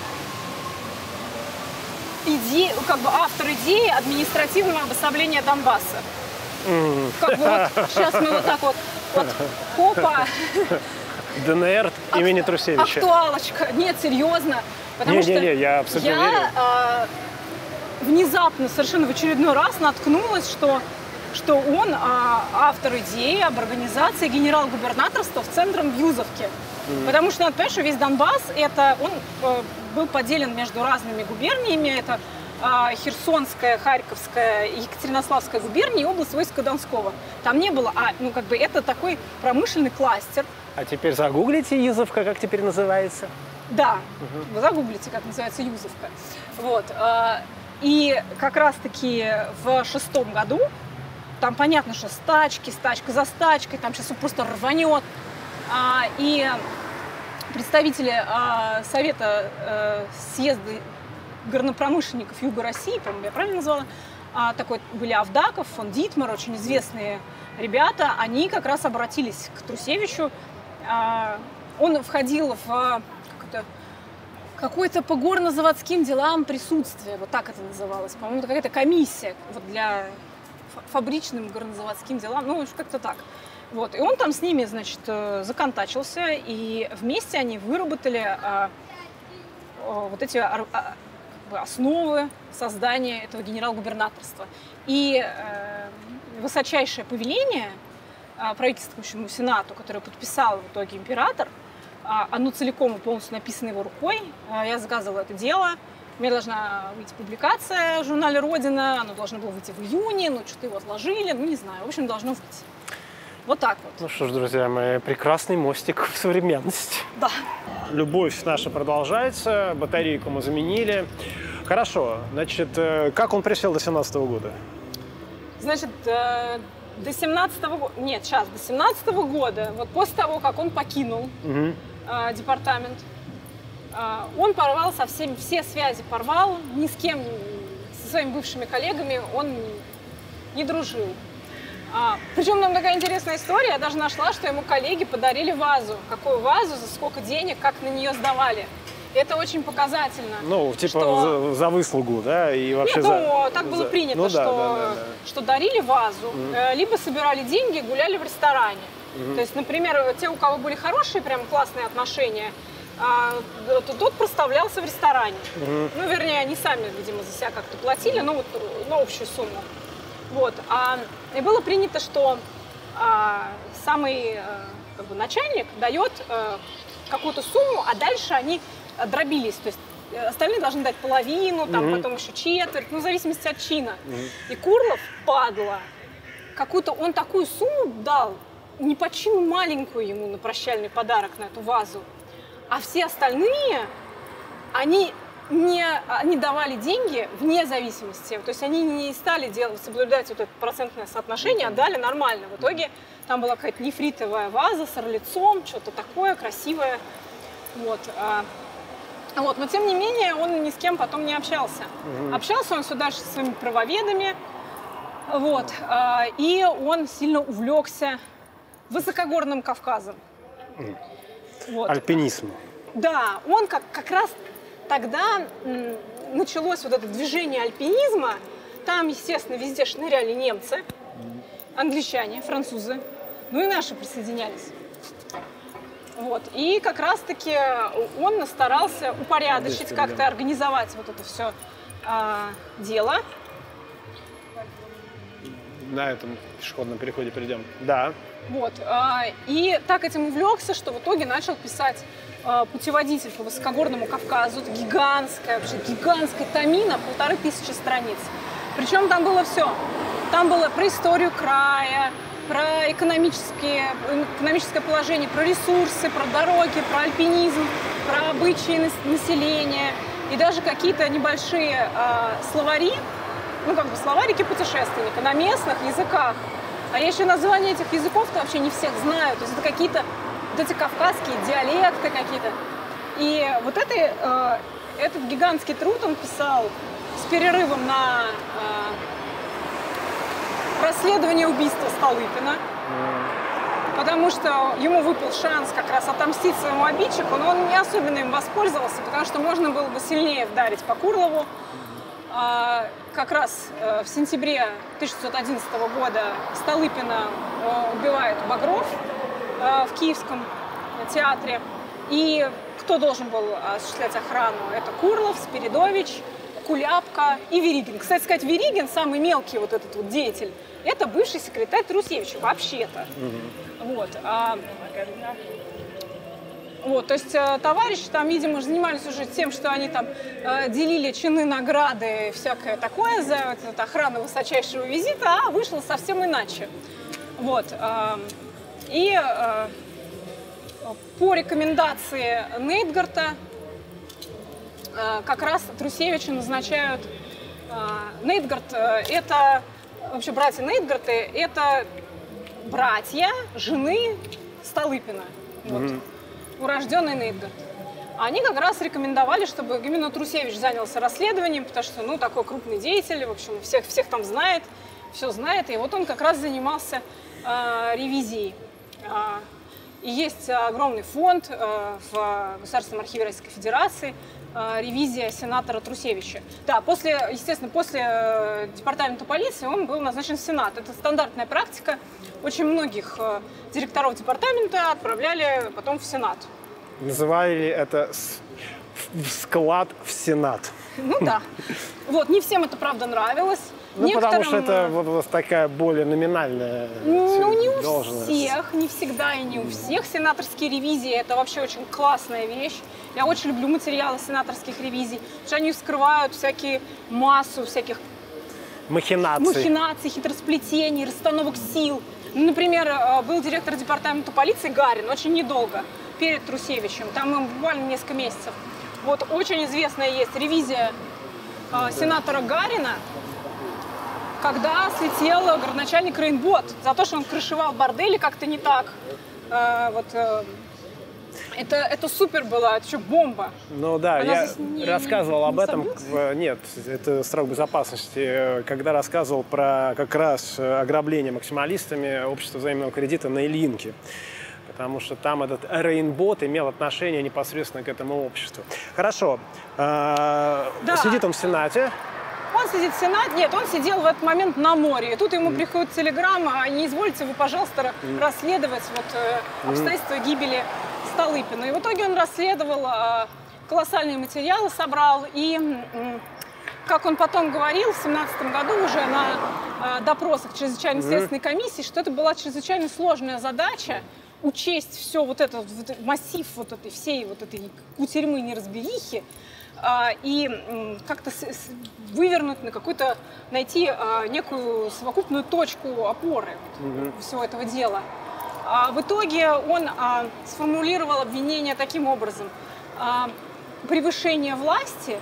[SPEAKER 1] Иде, как бы автор идеи административного обособления Донбасса. Mm. Как бы вот сейчас мы вот так вот, вот хопа.
[SPEAKER 2] ДНР имени Трусевича.
[SPEAKER 1] Актуалочка. Нет, серьезно. Потому
[SPEAKER 2] не,
[SPEAKER 1] что
[SPEAKER 2] не, не, я абсолютно
[SPEAKER 1] я
[SPEAKER 2] верю.
[SPEAKER 1] А, внезапно, совершенно в очередной раз наткнулась, что, что он а, автор идеи об организации генерал-губернаторства в центре в Юзовке. Mm. Потому что, надо понимать, что весь Донбасс, это он э, был поделен между разными губерниями. Это э, Херсонская, Харьковская, Екатеринославская губерния и область войска Донского. Там не было, а, ну, как бы, это такой промышленный кластер.
[SPEAKER 2] А теперь загуглите Юзовка, как теперь называется.
[SPEAKER 1] Да, угу. Вы загуглите, как называется Юзовка. Вот. Э, и как раз-таки в шестом году, там понятно, что стачки, стачка за стачкой, там сейчас просто рванет. А, и представители а, Совета а, съезда горнопромышленников Юга России, по-моему, я правильно назвала, а, такой были Авдаков, фон Дитмар, очень известные ребята, они как раз обратились к Трусевичу. А, он входил в какой-то по горно-заводским делам присутствие, вот так это называлось, по-моему, это какая-то комиссия вот, для фабричным горнозаводским делам, ну, как-то так. Вот. И он там с ними, значит, законтачился, и вместе они выработали а, а, вот эти а, как бы основы создания этого генерал-губернаторства. И э, высочайшее повеление э, правительствующему сенату, которое подписал в итоге император, э, оно целиком и полностью написано его рукой. Э, я заказывала это дело. У меня должна выйти публикация в журнале «Родина», оно должно было выйти в июне, но что-то его отложили, ну не знаю, в общем, должно выйти. Вот так вот.
[SPEAKER 2] Ну что ж, друзья мои, прекрасный мостик в современность.
[SPEAKER 1] Да.
[SPEAKER 2] Любовь наша продолжается, батарейку мы заменили. Хорошо, значит, как он присел до семнадцатого года?
[SPEAKER 1] Значит, до семнадцатого года, нет, сейчас, до семнадцатого года, вот после того, как он покинул угу. э, департамент, он порвал со всеми, все связи порвал, ни с кем, со своими бывшими коллегами он не дружил. А, причем там такая интересная история, я даже нашла, что ему коллеги подарили вазу. Какую вазу, за сколько денег, как на нее сдавали. Это очень показательно.
[SPEAKER 2] Ну, типа
[SPEAKER 1] что...
[SPEAKER 2] за, за выслугу, да? И вообще
[SPEAKER 1] Нет,
[SPEAKER 2] за...
[SPEAKER 1] ну, так было
[SPEAKER 2] за...
[SPEAKER 1] принято,
[SPEAKER 2] ну, да,
[SPEAKER 1] что,
[SPEAKER 2] да, да, да.
[SPEAKER 1] что дарили вазу, mm-hmm. либо собирали деньги, гуляли в ресторане. Mm-hmm. То есть, например, те, у кого были хорошие, прям классные отношения, А, тот проставлялся в ресторане. Uh-huh. Ну, вернее, они сами, видимо, за себя как-то платили, но вот на общую сумму. Вот. А, и было принято, что а, самый а, как бы, начальник дает а, какую-то сумму, а дальше они дробились. То есть остальные должны дать половину, там, uh-huh. потом еще четверть, ну, в зависимости от чина. Uh-huh. И Курлов, падла, какую-то он такую сумму дал, не по чину маленькую ему на прощальный подарок на эту вазу. А все остальные, они не они давали деньги вне зависимости. То есть они не стали делать, соблюдать вот это процентное соотношение, а дали нормально. В итоге там была какая-то нефритовая ваза с орлицом, что-то такое красивое. Вот. Вот. Но тем не менее он ни с кем потом не общался. Угу. Общался он все дальше со своими правоведами. Вот. И он сильно увлекся высокогорным Кавказом. Вот.
[SPEAKER 2] Альпинизм.
[SPEAKER 1] Да, он как, как раз тогда м, началось вот это движение альпинизма. Там, естественно, везде шныряли немцы, англичане, французы, ну и наши присоединялись. Вот. И как раз-таки он старался упорядочить, как-то организовать вот это все а, дело.
[SPEAKER 2] На этом пешеходном переходе придем. Да.
[SPEAKER 1] Вот. И так этим увлекся, что в итоге начал писать путеводитель по высокогорному Кавказу. Это гигантская, вообще гигантская томина, полторы тысячи страниц. Причем там было все. Там было про историю края, про экономические, экономическое положение, про ресурсы, про дороги, про альпинизм, про обычаи населения. И даже какие-то небольшие словари, ну как бы словарики путешественника на местных языках. А я еще названия этих языков-то вообще не всех знаю. То есть это какие-то вот эти кавказские диалекты какие-то. И вот это, э, этот гигантский труд он писал с перерывом на э, расследование убийства Столыпина. Потому что ему выпал шанс как раз отомстить своему обидчику, но он не особенно им воспользовался, потому что можно было бы сильнее вдарить по Курлову. А, как раз э, в сентябре тысяча девятьсот одиннадцатого года Столыпина э, убивает Багров э, в Киевском театре. И кто должен был осуществлять охрану? Это Курлов, Спиридович, Куляпка и Веригин. Кстати сказать, Веригин, самый мелкий вот этот вот деятель, это бывший секретарь Трусевича, вообще-то. Mm-hmm. Вот. А, вот, то есть э, товарищи там, видимо, занимались уже тем, что они там э, делили чины, награды, всякое такое за вот, охрану высочайшего визита, а вышло совсем иначе. Вот. Э, и э, по рекомендации Нейтгарта э, как раз Трусевича назначают. Э, Нейтгарт э, это, вообще братья Нейтгарты, это братья жены Столыпина. Вот. Mm-hmm. Урожденный Нейтгарт. Они как раз рекомендовали, чтобы именно Трусевич занялся расследованием, потому что, ну, такой крупный деятель, в общем, всех, всех там знает, все знает, и вот он как раз занимался э, ревизией. Э, и есть огромный фонд э, в Государственном архиве Российской Федерации, э, ревизия сенатора Трусевича. Да, после, естественно, после э, департамента полиции он был назначен в Сенат. Это стандартная практика. Очень многих э, директоров департамента отправляли потом в Сенат.
[SPEAKER 2] Называли это в склад в Сенат.
[SPEAKER 1] Ну да. Вот, не всем это, правда, нравилось.
[SPEAKER 2] Ну,
[SPEAKER 1] Некоторым...
[SPEAKER 2] потому что это вот, вот такая более номинальная
[SPEAKER 1] Ну, не у
[SPEAKER 2] должность.
[SPEAKER 1] всех, не всегда и не у всех. Сенаторские ревизии – это вообще очень классная вещь. Я очень люблю материалы сенаторских ревизий, потому что они вскрывают всякие массу всяких
[SPEAKER 2] Махинации.
[SPEAKER 1] махинаций, хитросплетений, расстановок сил. Ну, например, был директор департамента полиции Гарин очень недолго, перед Трусевичем, там ему буквально несколько месяцев. Вот очень известная есть ревизия э, сенатора Гарина, когда слетел городначальник Рейнбот за то, что он крышевал бордели как-то не так. Э, вот, э, это, это супер было, это что, бомба.
[SPEAKER 2] Ну да,
[SPEAKER 1] Она
[SPEAKER 2] я
[SPEAKER 1] не,
[SPEAKER 2] рассказывал
[SPEAKER 1] не,
[SPEAKER 2] об
[SPEAKER 1] не
[SPEAKER 2] этом.
[SPEAKER 1] собьется?
[SPEAKER 2] Нет, это строк безопасности. Когда рассказывал про как раз ограбление максималистами общества взаимного кредита на Ильинке. Потому что там этот Рейнбот имел отношение непосредственно к этому обществу. Хорошо. Да. Сидит он в Сенате.
[SPEAKER 1] Он сидит в Сенате, нет, он сидел в этот момент на море. И тут ему mm. приходит телеграмма: не извольте вы, пожалуйста, mm. расследовать вот, э, обстоятельства mm. гибели Столыпина. И в итоге он расследовал, э, колоссальные материалы собрал. И, э, как он потом говорил в семнадцатом году уже на э, допросах чрезвычайной mm. следственной комиссии, что это была чрезвычайно сложная задача учесть все вот этот вот, массив вот этой всей вот этой кутерьмы неразберихи, и как-то вывернуть на какую-то, найти некую совокупную точку опоры mm-hmm. всего этого дела. В итоге он сформулировал обвинение таким образом: превышение власти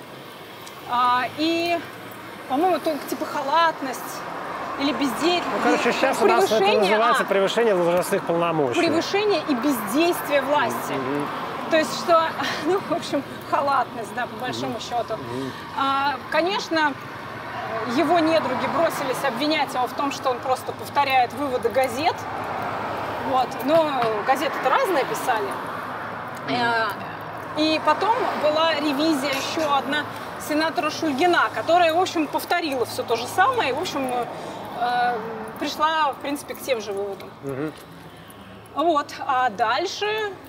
[SPEAKER 1] и, по-моему, типа халатность или бездействие.
[SPEAKER 2] Ну, короче, сейчас у нас это называется а, превышение должностных полномочий.
[SPEAKER 1] Превышение и бездействие власти. Mm-hmm. То есть, что, ну, в общем, халатность, да, по большому mm-hmm. счету. Mm-hmm. А, конечно, его недруги бросились обвинять его в том, что он просто повторяет выводы газет. Вот. Но газеты-то разные писали. Mm-hmm. И потом была ревизия еще одна сенатора Шульгина, которая, в общем, повторила все то же самое и, в общем, э, пришла, в принципе, к тем же выводам. Mm-hmm. Вот. А дальше...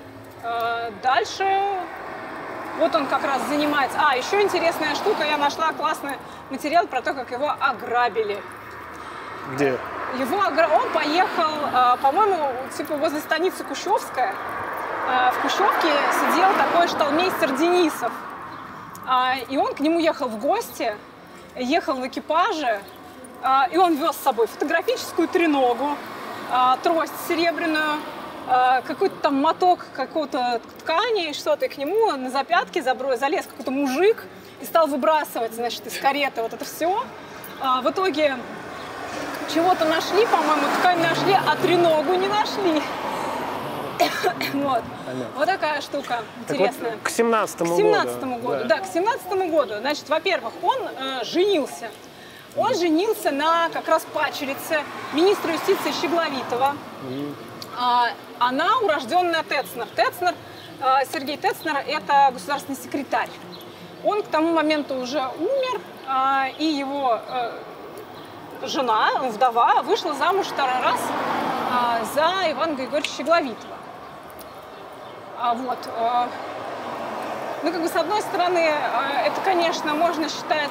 [SPEAKER 1] Дальше вот он как раз занимается. А, еще интересная штука, я нашла классный материал про то, как его ограбили.
[SPEAKER 2] Где?
[SPEAKER 1] Его огра... Он поехал, по-моему, типа возле станицы Кущевская. В Кущевке сидел такой шталмейстер Денисов. И он к нему ехал в гости, ехал в экипаже, и он вез с собой фотографическую треногу, трость серебряную, какой-то там моток какой-то ткани, что-то, и к нему на запятки заброс, залез какой-то мужик и стал выбрасывать, значит, из кареты вот это все. А, в итоге чего-то нашли, по-моему, ткань нашли, а треногу не нашли. Вот. Вот такая штука интересная.
[SPEAKER 2] Так вот, к семнадцатому
[SPEAKER 1] году. К семнадцатому году, да. да, к семнадцатому году. Значит, во-первых, он э, женился. Он женился на как раз падчерице министра юстиции Щегловитова. Mm. А, она урожденная Тецнер. Тецнер, э, Сергей Тецнер – это государственный секретарь. Он к тому моменту уже умер, э, и его э, жена, вдова, вышла замуж второй раз э, за Ивана Григорьевича Щегловитова. А вот, э, ну, как бы, с одной стороны, э, это, конечно, можно считать,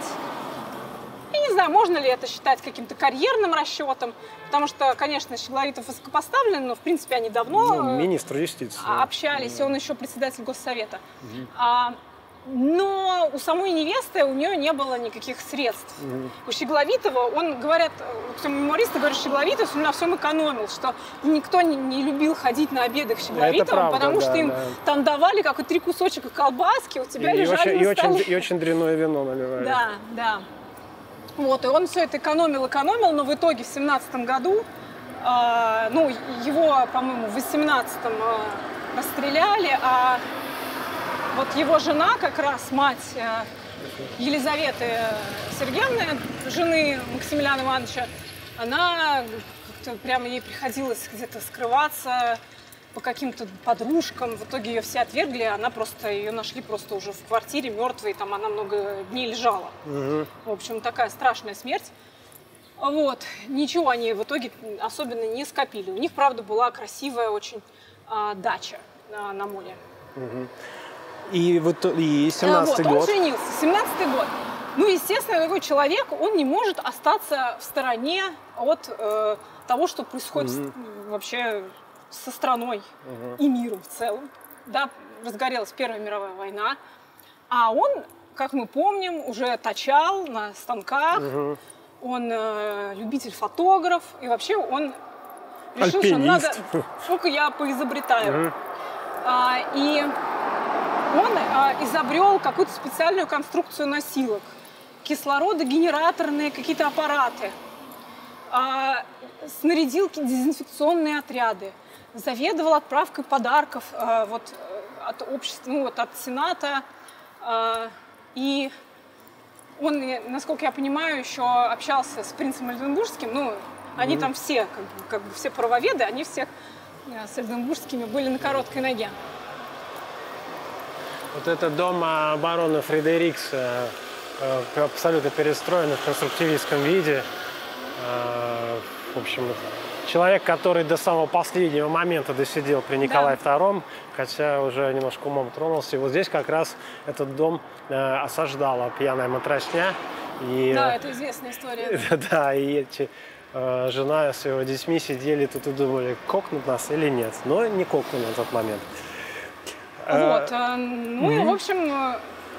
[SPEAKER 1] я не знаю, можно ли это считать каким-то карьерным расчетом, потому что, конечно, Щегловитов высокопоставлен, но, в принципе, они давно
[SPEAKER 2] ну, министр юстиции
[SPEAKER 1] общались,
[SPEAKER 2] да.
[SPEAKER 1] и он еще председатель Госсовета.
[SPEAKER 2] Угу.
[SPEAKER 1] А, но у самой невесты у нее не было никаких средств. Угу. У Щегловитова, он, говорят, мемуаристы говорят, Щегловитов он на всем экономил, что никто не, не любил ходить на обеды к Щегловитову, потому
[SPEAKER 2] да,
[SPEAKER 1] что им
[SPEAKER 2] да.
[SPEAKER 1] там давали какой-то три кусочка колбаски, у тебя
[SPEAKER 2] и,
[SPEAKER 1] лежали
[SPEAKER 2] и
[SPEAKER 1] на столе.
[SPEAKER 2] Очень, и очень дрянное вино наливали.
[SPEAKER 1] Да, да. Вот, и он все это экономил, экономил, но в итоге в семнадцатом году, э, ну, его, по-моему, в восемнадцатом э, расстреляли, а вот его жена, как раз мать э, Елизаветы Сергеевны, жены Максимилиана Ивановича, она как-то прямо ей приходилось где-то скрываться по каким-то подружкам. В итоге ее все отвергли, она просто, ее нашли просто уже в квартире мертвой, там она много дней лежала. Угу. В общем, такая страшная смерть. Вот. Ничего они в итоге особенно не скопили. У них, правда, была красивая очень а, дача а, на море.
[SPEAKER 2] Угу. И, вот, и семнадцатый
[SPEAKER 1] вот,
[SPEAKER 2] год.
[SPEAKER 1] Он женился, семнадцатый год. Ну, естественно, такой человек, он не может остаться в стороне от э, того, что происходит mm-hmm. вообще со страной mm-hmm. и миром в целом. Да, разгорелась Первая мировая война, а он, как мы помним, уже точал на станках, mm-hmm. он э, любитель-фотограф, и вообще он решил,
[SPEAKER 2] Альпинист.
[SPEAKER 1] что надо, сколько я поизобретаю. Mm-hmm. А, и он а, изобрел какую-то специальную конструкцию носилок, кислородогенераторные какие-то аппараты, а, снарядил дезинфекционные отряды, заведовал отправкой подарков а, вот, от общества, ну, вот, от Сената. А, и он, насколько я понимаю, еще общался с принцем Ольденбургским. Ну, они mm-hmm. там все, как бы, как бы все правоведы, они все с Ольденбургскими были на короткой ноге.
[SPEAKER 2] Вот этот дом барона Фредерикса абсолютно перестроен в конструктивистском виде. В общем, человек, который до самого последнего момента досидел при Николае да. втором, хотя уже немножко умом тронулся. И вот здесь как раз этот дом осаждала пьяная матросня. И,
[SPEAKER 1] да, это известная история.
[SPEAKER 2] Да, и эти жена с его детьми сидели тут и думали, кокнут нас или нет. Но не кокнули на тот момент.
[SPEAKER 1] Вот, ну mm-hmm. и, в общем,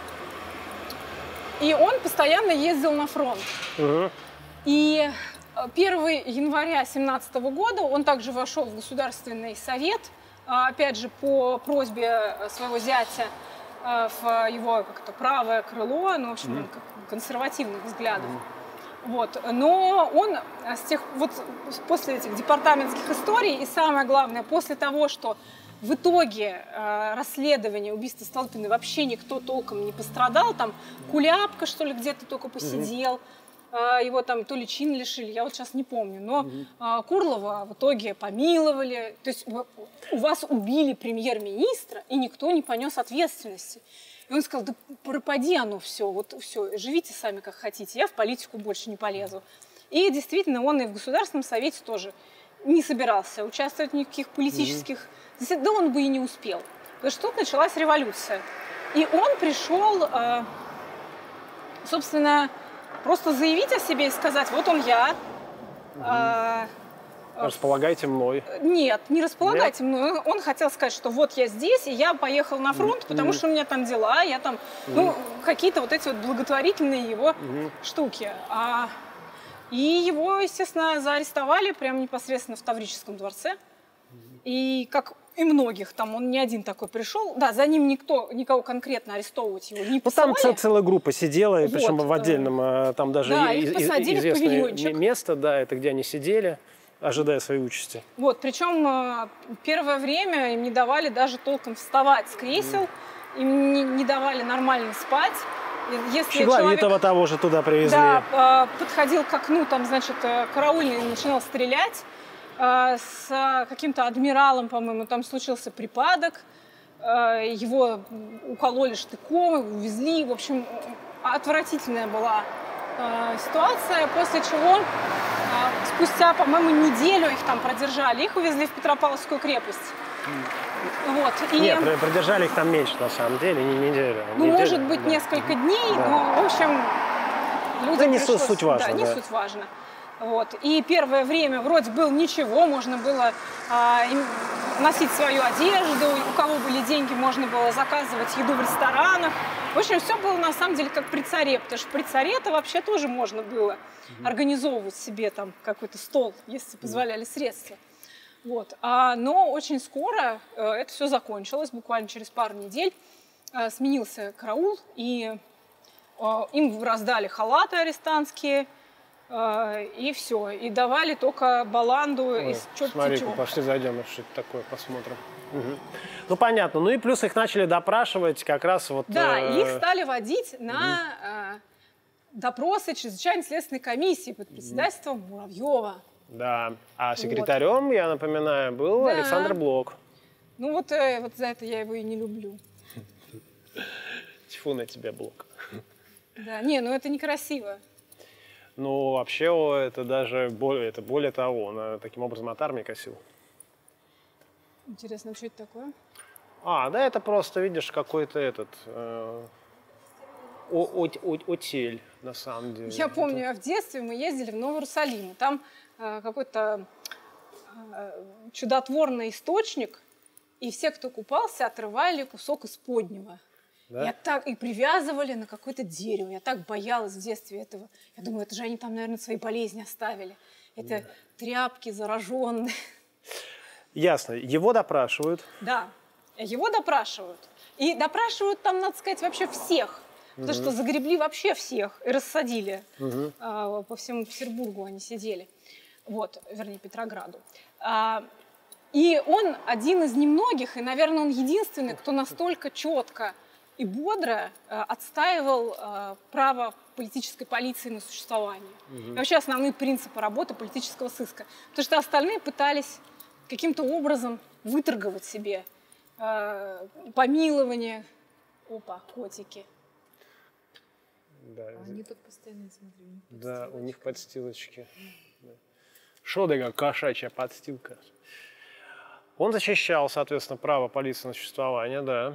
[SPEAKER 1] и он постоянно ездил на фронт. Mm-hmm. И первого января семнадцатого года он также вошел в Государственный совет, опять же, по просьбе своего зятя в его как-то правое крыло, ну, в общем, mm-hmm. консервативных взглядов. Mm-hmm. Вот. Но он с тех, вот после этих департаментских историй, и самое главное, после того, что в итоге э, расследования убийства Столыпиной вообще никто толком не пострадал. Там Куляпка, что ли, где-то только посидел. Mm-hmm. Э, его там то ли чин лишили, я вот сейчас не помню. Но mm-hmm. э, Курлова в итоге помиловали. То есть у вас убили премьер-министра, и никто не понес ответственности. И он сказал, да пропади оно все, вот все, живите сами как хотите, я в политику больше не полезу. И действительно, он и в Государственном совете тоже не собирался участвовать в никаких политических... Mm-hmm. Да он бы и не успел, потому что тут началась революция. И он пришел, э, собственно, просто заявить о себе и сказать, вот он я. Э,
[SPEAKER 2] Располагайте мной.
[SPEAKER 1] Нет, не располагайте нет? мной. Он хотел сказать, что вот я здесь, и я поехал на фронт, mm-hmm. потому что у меня там дела, я там, mm-hmm. ну, какие-то вот эти вот благотворительные его mm-hmm. штуки. А, и его, естественно, заарестовали прямо непосредственно в Таврическом дворце. И как и многих, там он не один такой пришел, да, за ним никто, никого конкретно арестовывать его не посылали.
[SPEAKER 2] Ну, там целая группа сидела, вот, причем в отдельном, там даже
[SPEAKER 1] да,
[SPEAKER 2] и, и, известное место, да, это где они сидели, ожидая своей участи.
[SPEAKER 1] Вот, причем первое время им не давали даже толком вставать с кресел, mm. им не, не давали нормально спать. Если
[SPEAKER 2] Щегловитого того же туда привезли.
[SPEAKER 1] Да, подходил к окну, там, значит, караульный начинал стрелять. С каким-то адмиралом, по-моему, там случился припадок, его укололи штыком, увезли, в общем, отвратительная была ситуация, после чего спустя, по-моему, неделю их там продержали, их увезли в Петропавловскую крепость. Вот. И...
[SPEAKER 2] Нет, продержали их там меньше, на самом деле, не неделю.
[SPEAKER 1] Ну,
[SPEAKER 2] неделю,
[SPEAKER 1] может быть,
[SPEAKER 2] да.
[SPEAKER 1] несколько дней, да. но, в общем, людям
[SPEAKER 2] да, не
[SPEAKER 1] пришлось...
[SPEAKER 2] суть важно.
[SPEAKER 1] Да, не
[SPEAKER 2] да.
[SPEAKER 1] суть важно. Вот. И первое время вроде было ничего, можно было а, носить свою одежду, у кого были деньги, можно было заказывать еду в ресторанах. В общем, все было на самом деле как при царе, потому что при царе-то вообще тоже можно было mm-hmm. организовывать себе там какой-то стол, если позволяли средства. Вот. А, но очень скоро э, это все закончилось, буквально через пару недель э, сменился караул, и э, им раздали халаты арестантские, и все. И давали только баланду Ой, из черти
[SPEAKER 2] смотри,
[SPEAKER 1] чего.
[SPEAKER 2] Пошли зайдем, что это такое, посмотрим. Угу. Ну, понятно. Ну и плюс их начали допрашивать как раз вот...
[SPEAKER 1] Да,
[SPEAKER 2] э...
[SPEAKER 1] их стали водить на э, допросы чрезвычайной следственной комиссии под председательством угу. Муравьева.
[SPEAKER 2] Да. А секретарем, вот. я напоминаю, был да. Александр Блок.
[SPEAKER 1] Ну вот, э, вот за это я его и не люблю.
[SPEAKER 2] Тьфу на тебя, Блок.
[SPEAKER 1] Да, не, ну это некрасиво.
[SPEAKER 2] Ну, вообще, это даже более, это более того, он таким образом от армии косил.
[SPEAKER 1] Интересно, что это такое?
[SPEAKER 2] А, да это просто, видишь, какой-то этот... Э, о, о, о, отель, на самом деле.
[SPEAKER 1] Я помню, это... в детстве мы ездили в Новый Иерусалим. Там э, какой-то э, чудотворный источник, и все, кто купался, отрывали кусок исподнего. Да? Я так, и привязывали на какое-то дерево. Я так боялась в детстве этого. Я думаю, это же они там, наверное, свои болезни оставили. Это да. тряпки зараженные.
[SPEAKER 2] Ясно. Его допрашивают.
[SPEAKER 1] Да, его допрашивают. И допрашивают там, надо сказать, вообще всех. Потому угу. что загребли вообще всех и рассадили. Угу. А, по всему Петербургу они сидели. Вот, вернее, Петрограду. А, и он один из немногих, и, наверное, он единственный, кто настолько четко и бодро а, отстаивал а, право политической полиции на существование. Угу. И вообще основные принципы работы политического сыска. Потому что остальные пытались каким-то образом выторговать себе а, помилование. Опа, котики.
[SPEAKER 5] Да. А они тут постоянно, смотрю, у них
[SPEAKER 2] да, у них подстилочки. Шо да кошачья подстилка. Он защищал, соответственно, право полиции на существование, да.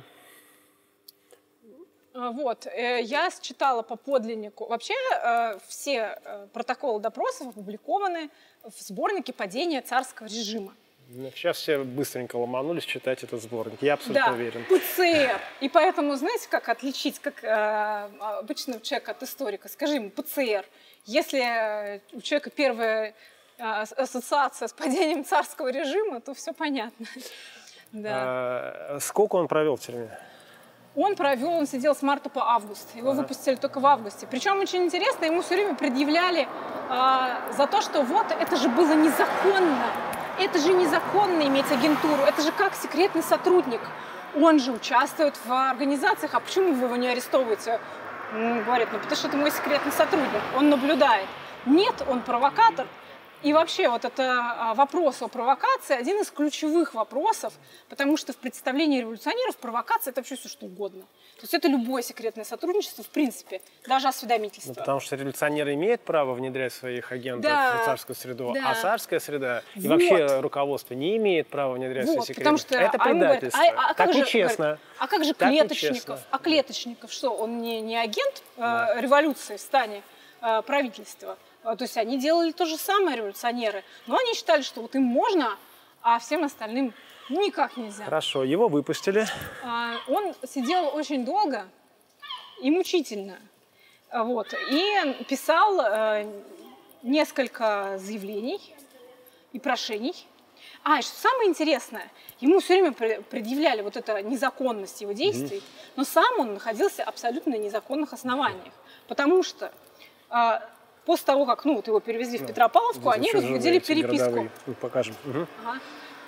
[SPEAKER 1] Вот, я читала по подлиннику. Вообще все протоколы допросов опубликованы в сборнике «Падение царского режима».
[SPEAKER 2] Сейчас все быстренько ломанулись читать этот сборник. Я абсолютно
[SPEAKER 1] да,
[SPEAKER 2] уверен.
[SPEAKER 1] ПЦР. И поэтому, знаете, как отличить как, э, обычного человека от историка? Скажи ему ПЦР. Если у человека первая э, ассоциация с падением царского режима, то все понятно. Да.
[SPEAKER 2] А, сколько он провел в тюрьме?
[SPEAKER 1] Он провел, он сидел с марта по август. Его ага. выпустили только в августе. Причем очень интересно, ему все время предъявляли э, за то, что вот это же было незаконно. Это же незаконно иметь агентуру, это же как секретный сотрудник. Он же участвует в организациях, а почему вы его не арестовываете? Он говорит, ну потому что это мой секретный сотрудник, он наблюдает. Нет, он провокатор. И вообще вот это вопрос о провокации один из ключевых вопросов, потому что в представлении революционеров провокация – это вообще все что угодно. То есть это любое секретное сотрудничество, в принципе, даже осведомительство.
[SPEAKER 2] Ну, потому что революционеры имеют право внедрять своих агентов да, в царскую среду, да. а царская среда вот. и вообще руководство не имеет права внедрять вот, свои секреты.
[SPEAKER 1] Потому что
[SPEAKER 2] это предательство.
[SPEAKER 1] Говорят, а, а
[SPEAKER 2] так
[SPEAKER 1] же,
[SPEAKER 2] нечестно.
[SPEAKER 1] Говорят, а как же так Клеточников? А Клеточников что, он не, не агент да. э, революции в стане э, правительства? То есть они делали то же самое, революционеры, но они считали, что вот им можно, а всем остальным никак нельзя.
[SPEAKER 2] Хорошо, его выпустили.
[SPEAKER 1] Он сидел очень долго и мучительно, вот, и писал несколько заявлений и прошений. А, и что самое интересное, ему все время предъявляли вот эту незаконность его действий, mm-hmm. но сам он находился абсолютно на незаконных основаниях, потому что после того, как ну, вот его перевезли в Петропавловку, они возбудили переписку.
[SPEAKER 2] Покажем. Угу.
[SPEAKER 1] Ага.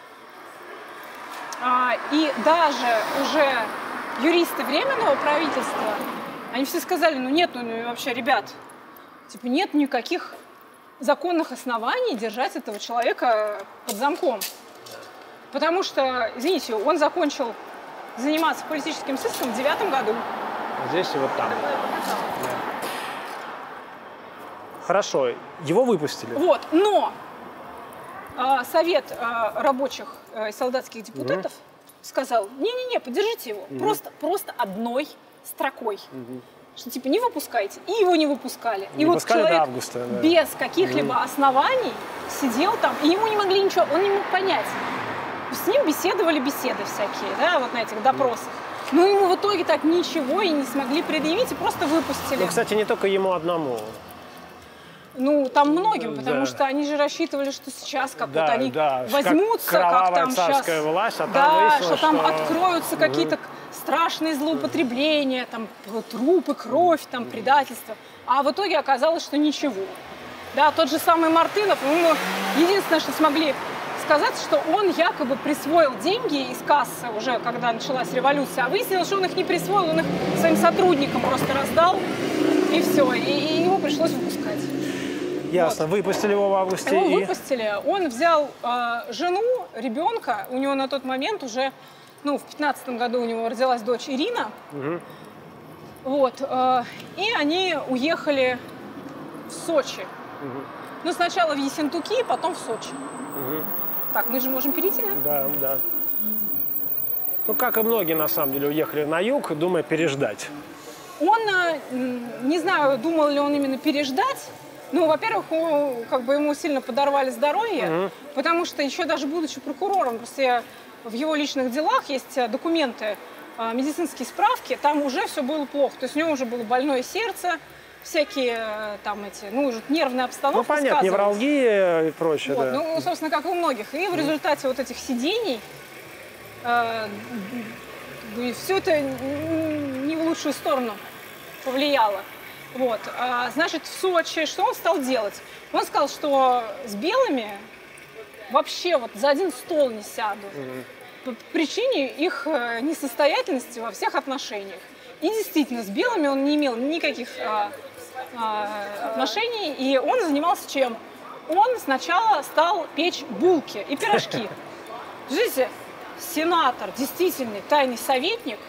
[SPEAKER 1] А, и даже уже юристы Временного правительства, они все сказали, ну нет, ну вообще, ребят, типа нет никаких законных оснований держать этого человека под замком. Потому что, извините, он закончил заниматься политическим сыском в девятом году.
[SPEAKER 2] Здесь и вот там. Хорошо, его выпустили.
[SPEAKER 1] Вот, но э, совет э, рабочих и э, солдатских депутатов угу. сказал, не-не-не, поддержите его, угу. просто, просто одной строкой. Угу. Что типа не выпускайте. И его не выпускали.
[SPEAKER 2] Не
[SPEAKER 1] и
[SPEAKER 2] выпускали
[SPEAKER 1] вот человек
[SPEAKER 2] до августа, да.
[SPEAKER 1] без каких-либо угу. оснований сидел там, и ему не могли ничего, он не мог понять. С ним беседовали беседы всякие, да, вот на этих допросах. Угу. Но ему в итоге так ничего и не смогли предъявить, и просто выпустили.
[SPEAKER 2] Ну, кстати, не только ему одному.
[SPEAKER 1] Ну, там многим, потому да. что они же рассчитывали, что сейчас как
[SPEAKER 2] да,
[SPEAKER 1] вот они
[SPEAKER 2] да.
[SPEAKER 1] возьмутся,
[SPEAKER 2] как,
[SPEAKER 1] как там сейчас,
[SPEAKER 2] власть, а там
[SPEAKER 1] да,
[SPEAKER 2] выяснилось,
[SPEAKER 1] что там
[SPEAKER 2] что...
[SPEAKER 1] откроются угу. какие-то страшные злоупотребления, там трупы, кровь, там предательство. А в итоге оказалось, что ничего. Да, тот же самый Мартынов, ему единственное, что смогли сказать, что он якобы присвоил деньги из кассы уже, когда началась революция, а выяснилось, что он их не присвоил, он их своим сотрудникам просто раздал, и все, и, и его пришлось выпускать.
[SPEAKER 2] Ясно, вот. Выпустили его в августе.
[SPEAKER 1] Его
[SPEAKER 2] и...
[SPEAKER 1] выпустили, он взял э, жену, ребенка, у него на тот момент уже, ну, в пятнадцатом году у него родилась дочь Ирина, угу. вот, э, и они уехали в Сочи. Угу. Ну, сначала в Ессентуки, потом в Сочи. Угу. Так, мы же можем перейти, да?
[SPEAKER 2] Да, да. Ну, как и многие, на самом деле, уехали на юг, думая переждать.
[SPEAKER 1] Он, не знаю, думал ли он именно переждать. Ну, во-первых, как бы ему сильно подорвали здоровье, угу. потому что еще даже будучи прокурором, просто в его личных делах есть документы, медицинские справки, там уже все было плохо. То есть у него уже было больное сердце, всякие там эти, ну, уже нервная обстановка.
[SPEAKER 2] Ну, понятно, невралгия и прочее,
[SPEAKER 1] вот,
[SPEAKER 2] да.
[SPEAKER 1] Ну, собственно, как и у многих. И в результате вот этих сидений э, все это не в лучшую сторону повлияло. Вот. А, значит, в Сочи что он стал делать? Он сказал, что с белыми вообще вот за один стол не сяду. Mm-hmm. По причине их несостоятельности во всех отношениях. И действительно, с белыми он не имел никаких а, а, отношений. И он занимался чем? Он сначала стал печь булки и пирожки. Смотрите, сенатор, действительно тайный советник,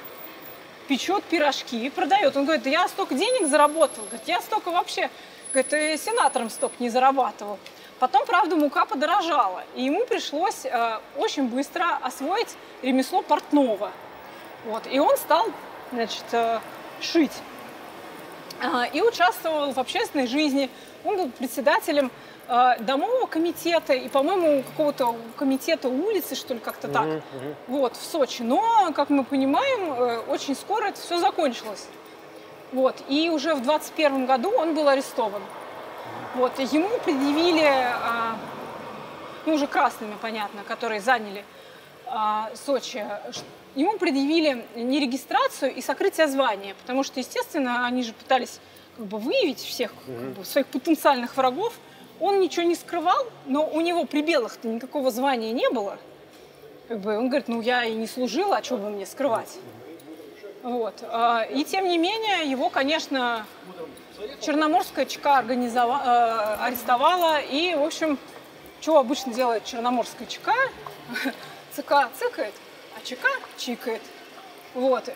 [SPEAKER 1] печет пирожки и продает. Он говорит, да я столько денег заработал. Говорит, я столько вообще, говорит, и сенатором столько не зарабатывал. Потом, правда, мука подорожала. И ему пришлось э, очень быстро освоить ремесло портного. Вот. И он стал, значит, э, шить. Э, и участвовал в общественной жизни. Он был председателем э, домового комитета и, по-моему, какого-то комитета улицы, что ли, как-то так. Uh-huh, uh-huh. Вот, в Сочи. Но, как мы понимаем, э, очень скоро это все закончилось. Вот. И уже в двадцать первом году он был арестован. Вот. И ему предъявили, э, ну, уже красными, понятно, которые заняли э, Сочи, ему предъявили нерегистрацию и сокрытие звания, потому что, естественно, они же пытались как бы выявить всех как бы, своих потенциальных врагов. Он ничего не скрывал, но у него при белых-то никакого звания не было. Как бы он говорит, ну я и не служил, а что бы мне скрывать? Вот. И тем не менее, его, конечно, Черноморская ЧК организовала, арестовала. И, в общем, что обычно делает Черноморская ЧК? ЦК цыкает, а ЧК чикает. Вот.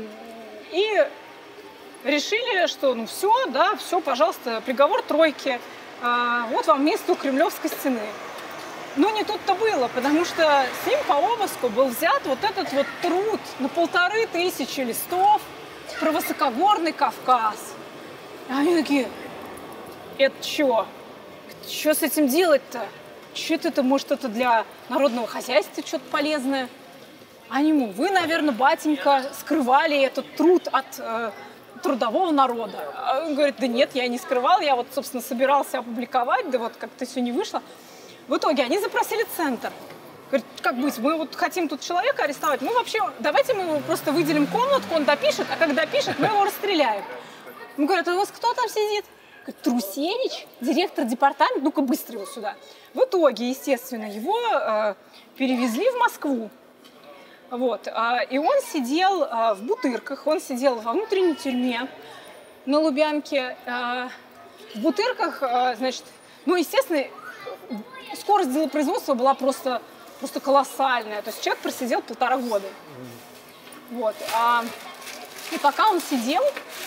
[SPEAKER 1] И решили, что ну все, да, все, пожалуйста, приговор тройки. Вот вам место у Кремлевской стены. Но не тут-то было, потому что с ним по обыску был взят вот этот вот труд на полторы тысячи листов про высокогорный Кавказ. А они такие, это что? Что с этим делать-то? Что это, может, это для народного хозяйства что-то полезное? Они ему, вы, наверное, батенька, скрывали этот труд от э, трудового народа. А он говорит, да нет, я не скрывал, я вот, собственно, собирался опубликовать, да вот как-то все не вышло. В итоге они запросили центр. Говорит, как быть, мы вот хотим тут человека арестовать, мы вообще, давайте мы его просто выделим комнатку, он допишет, а когда допишет, мы его расстреляем. Ему говорят, а у вас кто там сидит? Говорит, Трусевич, директор департамента, ну-ка быстро его сюда. В итоге, естественно, его э, перевезли в Москву. Вот, э, и он сидел э, в Бутырках, он сидел во внутренней тюрьме на Лубянке. Э, в Бутырках, э, значит, ну, естественно, скорость делопроизводства была просто, просто колоссальная. То есть человек просидел полтора года. Вот. А, и пока он сидел,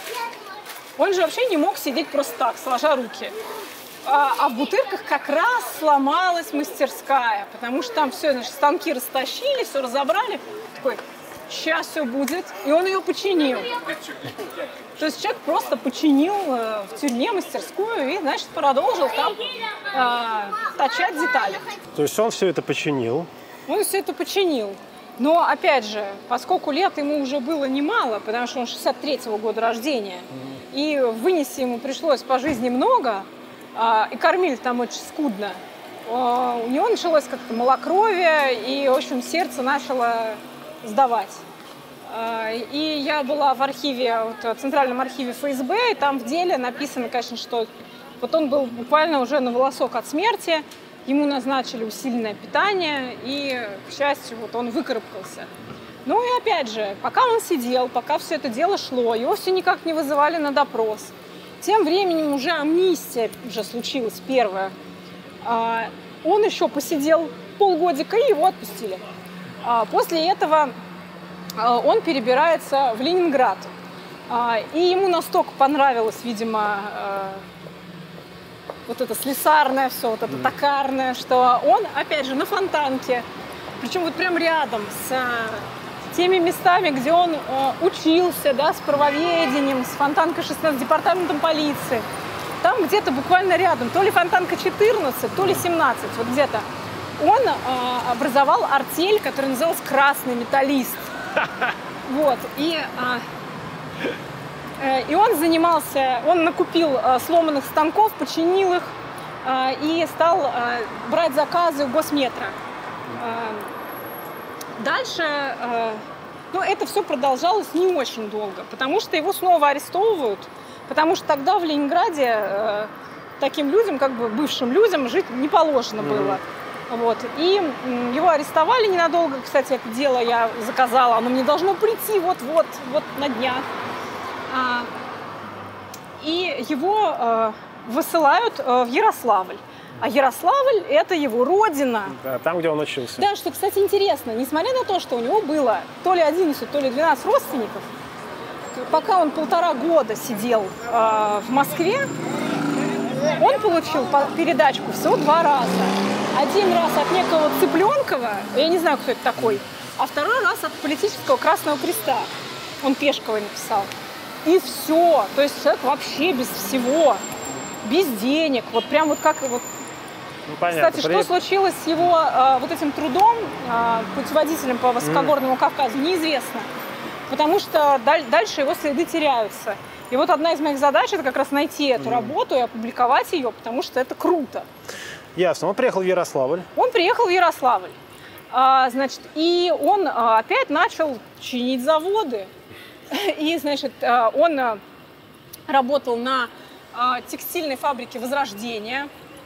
[SPEAKER 1] он же вообще не мог сидеть просто так, сложа руки. А, а в Бутырках как раз сломалась мастерская, потому что там все, значит, станки растащили, все разобрали. Такой, сейчас все будет. И он ее починил. То есть человек просто починил э, в тюрьме мастерскую и, значит, продолжил там э, точать детали.
[SPEAKER 2] То есть он все это починил?
[SPEAKER 1] Он все это починил. Но, опять же, поскольку лет ему уже было немало, потому что он шестьдесят третьего года рождения, mm-hmm. и вынести ему пришлось по жизни много, э, и кормили там очень скудно, э, у него началось как-то малокровие, и, в общем, сердце начало сдавать. И я была в архиве, вот, в Центральном архиве эф эс бэ, и там в деле написано, конечно, что вот он был буквально уже на волосок от смерти, ему назначили усиленное питание, и, к счастью, вот он выкарабкался. Ну и опять же, пока он сидел, пока все это дело шло, его все никак не вызывали на допрос. Тем временем уже амнистия уже случилась первая. Он еще посидел полгодика, и его отпустили. После этого он перебирается в Ленинград. И ему настолько понравилось, видимо, вот это слесарное все, вот это токарное, что он, опять же, на Фонтанке Причем вот прям рядом с теми местами, где он э, учился, да, с правоведением, с Фонтанкой шестнадцать, департаментом полиции. Там где-то буквально рядом, то ли Фонтанка четырнадцать, то ли семнадцать, вот где-то. Он э, образовал артель, которая называлась «Красный металлист». Вот, и, э, э, и он занимался, он накупил э, сломанных станков, починил их э, и стал э, брать заказы у Госметра. Э, дальше, э, ну, это все продолжалось не очень долго, потому что его снова арестовывают, потому что тогда в Ленинграде э, таким людям, как бы бывшим людям, жить не положено было. Вот. И его арестовали ненадолго. Кстати, это дело я заказала. Оно мне должно прийти вот-вот, вот на днях. А, и его э, высылают э, в Ярославль. А Ярославль – это его родина.
[SPEAKER 2] Да, там, где он учился.
[SPEAKER 1] Да, что, кстати, интересно. Несмотря на то, что у него было то ли одиннадцать, то ли двенадцать родственников, пока он полтора года сидел э, в Москве, он получил передачку всего два раза. Один раз от некого Цыпленкова, я не знаю, кто это такой, а второй раз от политического Красного Креста. Он Пешковой написал. И все. То есть человек вообще без всего, без денег. Вот прям вот как... Вот.
[SPEAKER 2] Ну, понятно.
[SPEAKER 1] Кстати,
[SPEAKER 2] При...
[SPEAKER 1] что случилось с его э, вот этим трудом, э, путеводителем по высокогорному mm. Кавказу, неизвестно. Потому что даль- дальше его следы теряются. И вот одна из моих задач – это как раз найти эту mm. работу и опубликовать ее, потому что это круто.
[SPEAKER 2] Ясно. Он приехал в Ярославль.
[SPEAKER 1] Он приехал в Ярославль. А, значит, и он а, опять начал чинить заводы. И, значит, а, он а, работал на а, текстильной фабрике «Возрождение».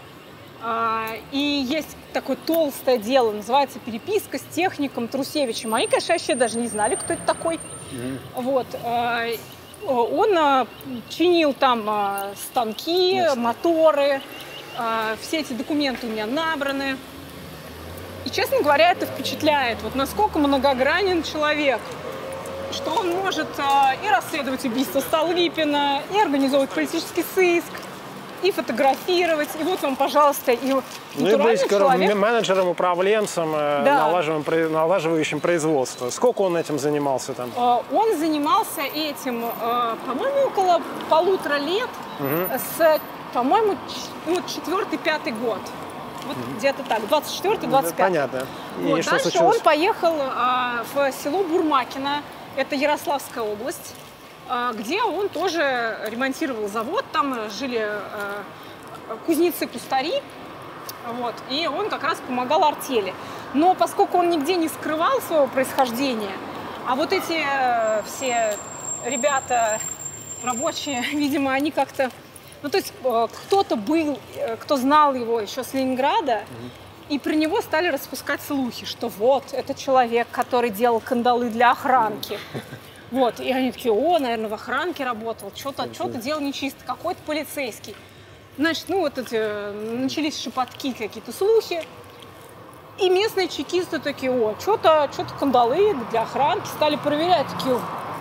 [SPEAKER 1] А, и есть такое толстое дело, называется «Переписка с техником Трусевичем». Они, конечно, вообще даже не знали, кто это такой. Mm-hmm. Вот. А, он а, чинил там а, станки, yes. моторы. Все эти документы у меня набраны. И, честно говоря, это впечатляет. Вот насколько многогранен человек. Что он может и расследовать убийство Столыпина, и организовывать политический сыск, и фотографировать. И вот вам, пожалуйста, и натуральный
[SPEAKER 2] ну,
[SPEAKER 1] человек.
[SPEAKER 2] Менеджером, управленцем, да. налаживающим производство. Сколько он этим занимался там?
[SPEAKER 1] Он занимался этим, по-моему, около полутора лет угу. с... По-моему, ну, четвертый-пятый год. Вот mm-hmm. где-то так, двадцать четвёртый двадцать пятый.
[SPEAKER 2] Понятно. И
[SPEAKER 1] вот,
[SPEAKER 2] что
[SPEAKER 1] дальше
[SPEAKER 2] случилось?
[SPEAKER 1] Он поехал а, в село Бурмакино, это Ярославская область, а, где он тоже ремонтировал завод. Там жили а, кузнецы-кустари, вот, и он как раз помогал артели. Но поскольку он нигде не скрывал своего происхождения, а вот эти а, все ребята рабочие, видимо, они как-то... Ну, то есть кто-то был, кто знал его еще с Ленинграда, mm-hmm. и про него стали распускать слухи, что вот, это человек, который делал кандалы для охранки. Mm-hmm. Вот, и они такие, о, наверное, в охранке работал, что-то, mm-hmm. что-то делал нечисто, какой-то полицейский. Значит, ну, вот эти, начались шепотки, какие-то слухи, и местные чекисты такие, о, что-то, что-то кандалы для охранки, стали проверять, такие,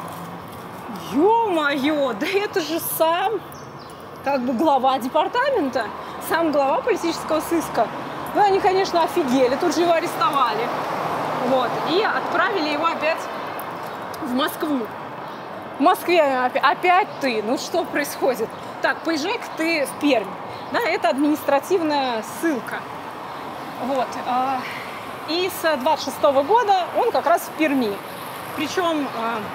[SPEAKER 1] ё-моё, да это же сам... как бы глава департамента, сам глава политического сыска. Ну, они, конечно, офигели, тут же его арестовали. Вот, и отправили его опять в Москву. В Москве опять ты, ну что происходит? Так, поезжай-ка ты в Пермь. Да, это административная ссылка. Вот, и с двадцать шестого года он как раз в Перми. Причем,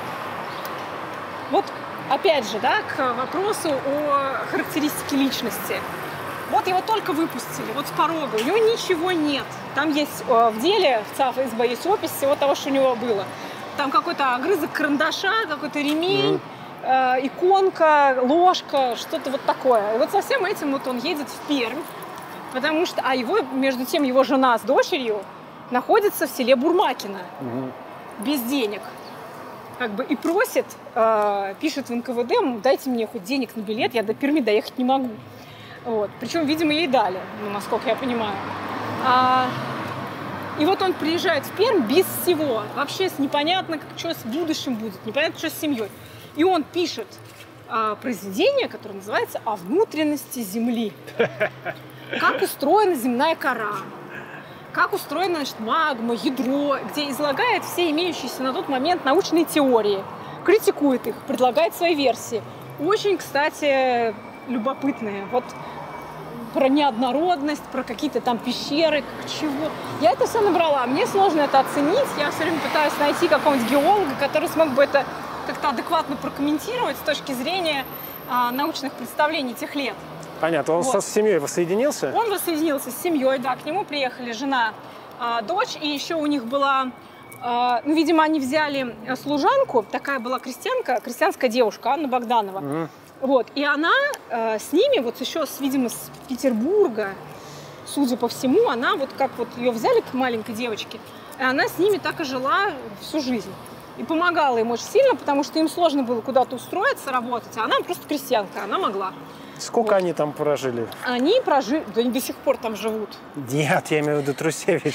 [SPEAKER 1] вот, опять же, да, к вопросу о характеристике личности. Вот его только выпустили, вот с порога, у него ничего нет. Там есть э, в деле, в ЦАФ СБ есть опись всего того, что у него было. Там какой-то огрызок карандаша, какой-то ремень, mm-hmm. э, иконка, ложка, что-то вот такое. И вот со всем этим вот он едет в Пермь, потому что, а его, между тем, его жена с дочерью находится в селе Бурмакино, mm-hmm. без денег. Как бы и просит, э, пишет в эн ка вэ дэ, дайте мне хоть денег на билет, я до Перми доехать не могу. Вот. Причем, видимо, ей дали, ну, насколько я понимаю. А, и вот он приезжает в Пермь без всего. Вообще непонятно, как, что с будущим будет, непонятно, что с семьей. И он пишет а, произведение, которое называется «О внутренности Земли». Как устроена земная кора. как устроена, значит, магма, ядро, где излагает все имеющиеся на тот момент научные теории, критикует их, предлагает свои версии. Очень, кстати, любопытные. Вот про неоднородность, про какие-то там пещеры, чего. Я это все набрала. Мне сложно это оценить. Я все время пытаюсь найти какого-нибудь геолога, который смог бы это как-то адекватно прокомментировать с точки зрения а, научных представлений тех лет.
[SPEAKER 2] Понятно. Он вот. Со семьей воссоединился?
[SPEAKER 1] Он воссоединился с семьей, да. К нему приехали жена, а, дочь, и еще у них была... А, ну, видимо, они взяли служанку, такая была крестьянка, крестьянская девушка, Анна Богданова. Угу. Вот, и она э, с ними, вот еще, с, видимо, с Петербурга, судя по всему, она вот как вот ее взяли к маленькой девочке, и она с ними так и жила всю жизнь. И помогала им очень сильно, потому что им сложно было куда-то устроиться, работать, а она просто крестьянка, она могла.
[SPEAKER 2] Сколько вот. Они там прожили?
[SPEAKER 1] Они прожили, да они до сих пор там живут.
[SPEAKER 2] Нет, я имею в виду Трусевич.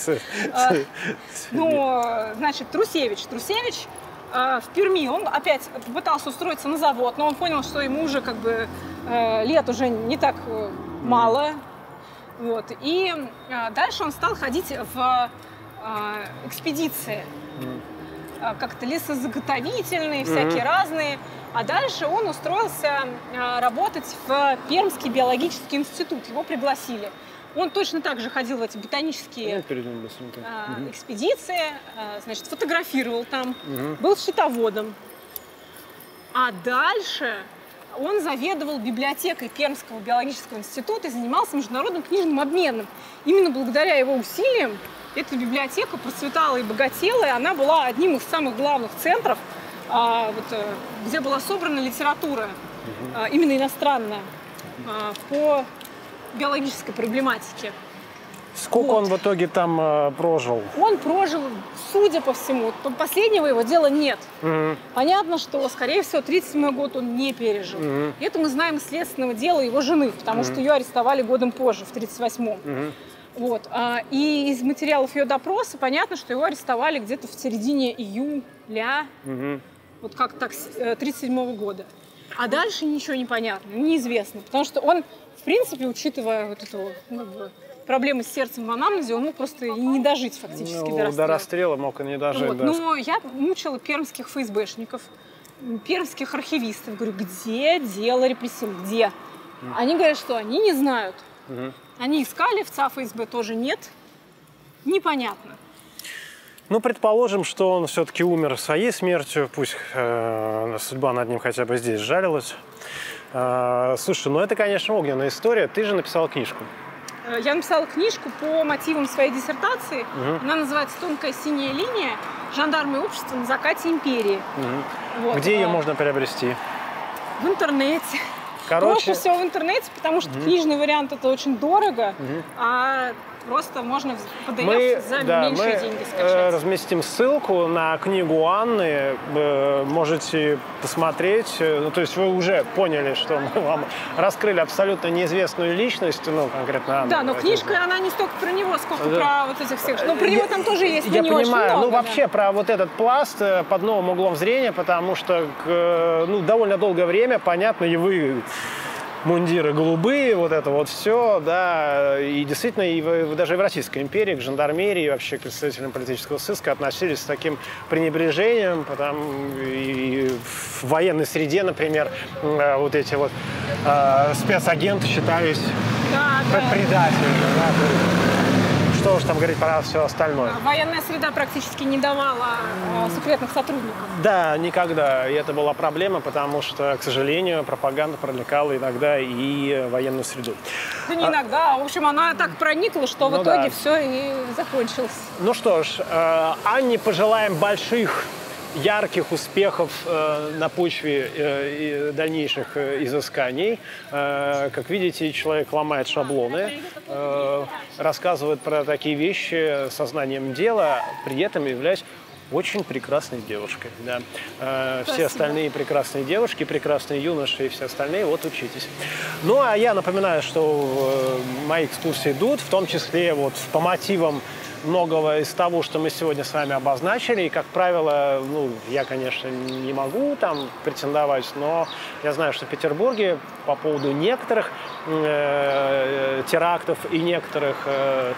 [SPEAKER 1] Ну, значит, Трусевич. Трусевич в Перми, он опять попытался устроиться на завод, но он понял, что ему уже как бы лет уже не так мало. Вот. И дальше он стал ходить в экспедиции, как-то лесозаготовительные, всякие mm-hmm. разные. А дальше он устроился работать в Пермский биологический институт. Его пригласили. Он точно так же ходил в эти ботанические а, экспедиции, а, значит, фотографировал там, угу. был счетоводом. А дальше он заведовал библиотекой Пермского биологического института и занимался международным книжным обменом. Именно благодаря его усилиям эта библиотека процветала и богатела, и она была одним из самых главных центров, а, вот, где была собрана литература, угу. а, именно иностранная, а, по биологической проблематики.
[SPEAKER 2] Сколько вот. Он в итоге там э, прожил?
[SPEAKER 1] Он прожил, судя по всему, последнего его дела нет. Mm-hmm. Понятно, что, скорее всего, тридцать седьмой год он не пережил. Mm-hmm. Это мы знаем из следственного дела его жены, потому mm-hmm. что ее арестовали годом позже, в тридцать восьмом. Mm-hmm. Вот. А, и из материалов ее допроса понятно, что его арестовали где-то в середине июля, mm-hmm. вот как так, тридцать седьмого года. А дальше ничего не понятно, неизвестно, потому что он, в принципе, учитывая вот эту ну, проблему с сердцем в анамнезе, он мог просто и не дожить фактически
[SPEAKER 2] ну,
[SPEAKER 1] до расстрела.
[SPEAKER 2] До расстрела мог и не дожить.
[SPEAKER 1] Вот.
[SPEAKER 2] Да.
[SPEAKER 1] Но я мучила пермских эф эс бэшников, пермских архивистов. Говорю, где дело репрессивное? Где? Mm. Они говорят, что они не знают. Mm-hmm. Они искали, в ЦА эф эс бэ тоже нет. Непонятно.
[SPEAKER 2] Ну, предположим, что он все-таки умер своей смертью, пусть э, судьба над ним хотя бы здесь сжалилась. Э, слушай, ну это, конечно, огненная история. Ты же написала книжку.
[SPEAKER 1] Я написала книжку по мотивам своей диссертации. Угу. Она называется «Тонкая синяя линия. Жандармы и общество на закате империи».
[SPEAKER 2] Угу. Вот. Где ее а... можно приобрести?
[SPEAKER 1] В интернете.
[SPEAKER 2] Короче...
[SPEAKER 1] Лучше всего в интернете, потому что угу. книжный вариант это очень дорого, угу. а просто можно в пи ди эф мы, за
[SPEAKER 2] да,
[SPEAKER 1] меньшие
[SPEAKER 2] мы
[SPEAKER 1] деньги скачать.
[SPEAKER 2] Разместим ссылку на книгу Анны, можете посмотреть. Ну, то есть вы уже поняли, что мы вам раскрыли абсолютно неизвестную личность, ну, конкретно Анну.
[SPEAKER 1] Да, но книжка, она не столько про него, сколько да. про вот этих всех. Ну, про него там тоже есть, но
[SPEAKER 2] я
[SPEAKER 1] не
[SPEAKER 2] понимаю,
[SPEAKER 1] очень много.
[SPEAKER 2] Ну, вообще, да. про вот этот пласт под новым углом зрения, потому что ну, довольно долгое время, понятно, и вы... мундиры голубые, вот это вот все, да, и действительно, и в, даже в Российской империи к жандармерии и вообще к представителям политического сыска относились с таким пренебрежением, потому и в военной среде, например, вот эти вот э, спецагенты считались
[SPEAKER 1] да, да.
[SPEAKER 2] предателями, да, что уж там говорить про все остальное.
[SPEAKER 1] Военная среда практически не давала э, секретных сотрудников.
[SPEAKER 2] Да, никогда. И это была проблема, потому что, к сожалению, пропаганда проникала иногда и военную среду.
[SPEAKER 1] Да не а... иногда. В общем, она так проникла, что ну в итоге да. все и закончилось.
[SPEAKER 2] Ну что ж, э, Анне пожелаем больших, ярких успехов э, на почве э, дальнейших э, изысканий. Э, как видите, человек ломает шаблоны, э, рассказывает про такие вещи сознанием дела, при этом являясь очень прекрасной девушкой. Да. Э, все остальные прекрасные девушки, прекрасные юноши и все остальные, вот учитесь. Ну, а я напоминаю, что э, мои экскурсии идут, в том числе вот по мотивам многого из того, что мы сегодня с вами обозначили. И, как правило, ну, я, конечно, не могу там претендовать, но я знаю, что в Петербурге по поводу некоторых э, терактов и некоторых э,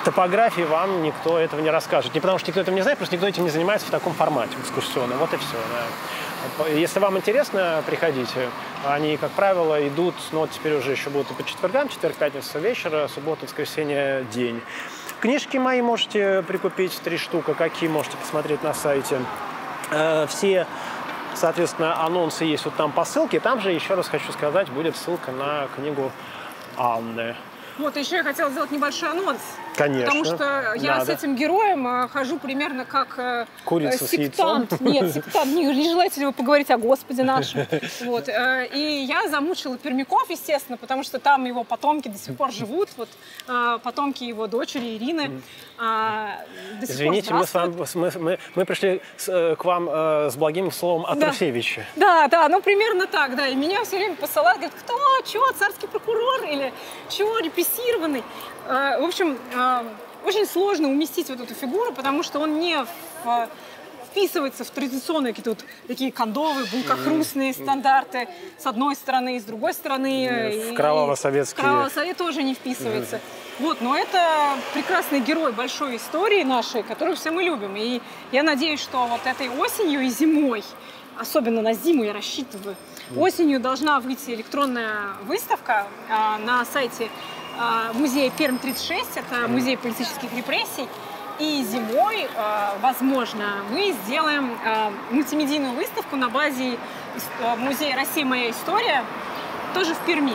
[SPEAKER 2] топографии вам никто этого не расскажет. Не потому что никто этого не знает, просто никто этим не занимается в таком формате экскурсионном. Вот и все. Да. Если вам интересно, приходите. Они, как правило, идут, ну вот теперь уже еще будут и по четвергам, четверг, пятница вечера, суббота, воскресенье день. Книжки мои можете прикупить, три штуки, какие можете посмотреть на сайте. Все, соответственно, анонсы есть вот там по ссылке. Там же, еще раз хочу сказать, будет ссылка на книгу Анны.
[SPEAKER 1] Вот, еще я хотела сделать небольшой анонс.
[SPEAKER 2] Конечно.
[SPEAKER 1] Потому что я
[SPEAKER 2] Надо.
[SPEAKER 1] с этим героем э, хожу примерно как э,
[SPEAKER 2] Курица
[SPEAKER 1] сектант.
[SPEAKER 2] с яйцом.
[SPEAKER 1] Нет, сектант. Не, не желаете ли вы поговорить о Господе нашем? Вот, э, и я замучила Пермяков, естественно, потому что там его потомки до сих пор живут. Вот, э, потомки его дочери Ирины э, до сих
[SPEAKER 2] Извините,
[SPEAKER 1] пор
[SPEAKER 2] мы, с вами, мы, мы, мы пришли с, э, к вам э, с благим словом о
[SPEAKER 1] Да.
[SPEAKER 2] Трусевиче.
[SPEAKER 1] Да, да, ну примерно так, да. И меня все время посылают, говорят, кто, чего, царский прокурор или чего, репрессированный. Э, в общем, э, очень сложно уместить вот эту фигуру, потому что он не в, вписывается в традиционные какие-то вот такие кондовые, булкохрустные стандарты с одной стороны, и с другой стороны.
[SPEAKER 2] В
[SPEAKER 1] и-
[SPEAKER 2] кроваво-советские.
[SPEAKER 1] В кроваво-совет тоже не вписывается. Вот, но это прекрасный герой большой истории нашей, которую все мы любим. И я надеюсь, что вот этой осенью и зимой, особенно на зиму я рассчитываю, осенью должна выйти электронная выставка а, на сайте а, музея Пермь тридцать шесть, это музей политических репрессий. И зимой, а, возможно, мы сделаем а, мультимедийную выставку на базе ис- музея «Россия. Моя история», тоже в Перми.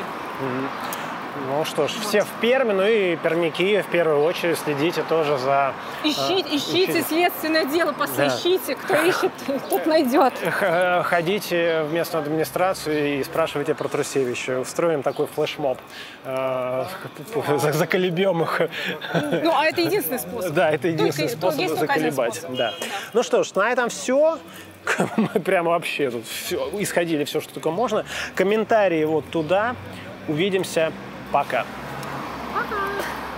[SPEAKER 2] Ну что ж, все в Перми, ну и пермяки в первую очередь следите тоже за...
[SPEAKER 1] Ищите,
[SPEAKER 2] э,
[SPEAKER 1] ищите следственное дело, посвящите, кто ищет, тот найдет.
[SPEAKER 2] Х- Ходите в местную администрацию и спрашивайте про Трусевича. Устроим такой флешмоб. Э, за- Заколебем их.
[SPEAKER 1] Ну, а это единственный способ.
[SPEAKER 2] Да, это единственный
[SPEAKER 1] Только-
[SPEAKER 2] способ
[SPEAKER 1] есть только один
[SPEAKER 2] заколебать.
[SPEAKER 1] способ.
[SPEAKER 2] Да. Ну что ж, на этом все. Мы прямо вообще тут все, исходили все, что только можно. Комментарии вот туда. Увидимся. Пока.
[SPEAKER 1] Пока.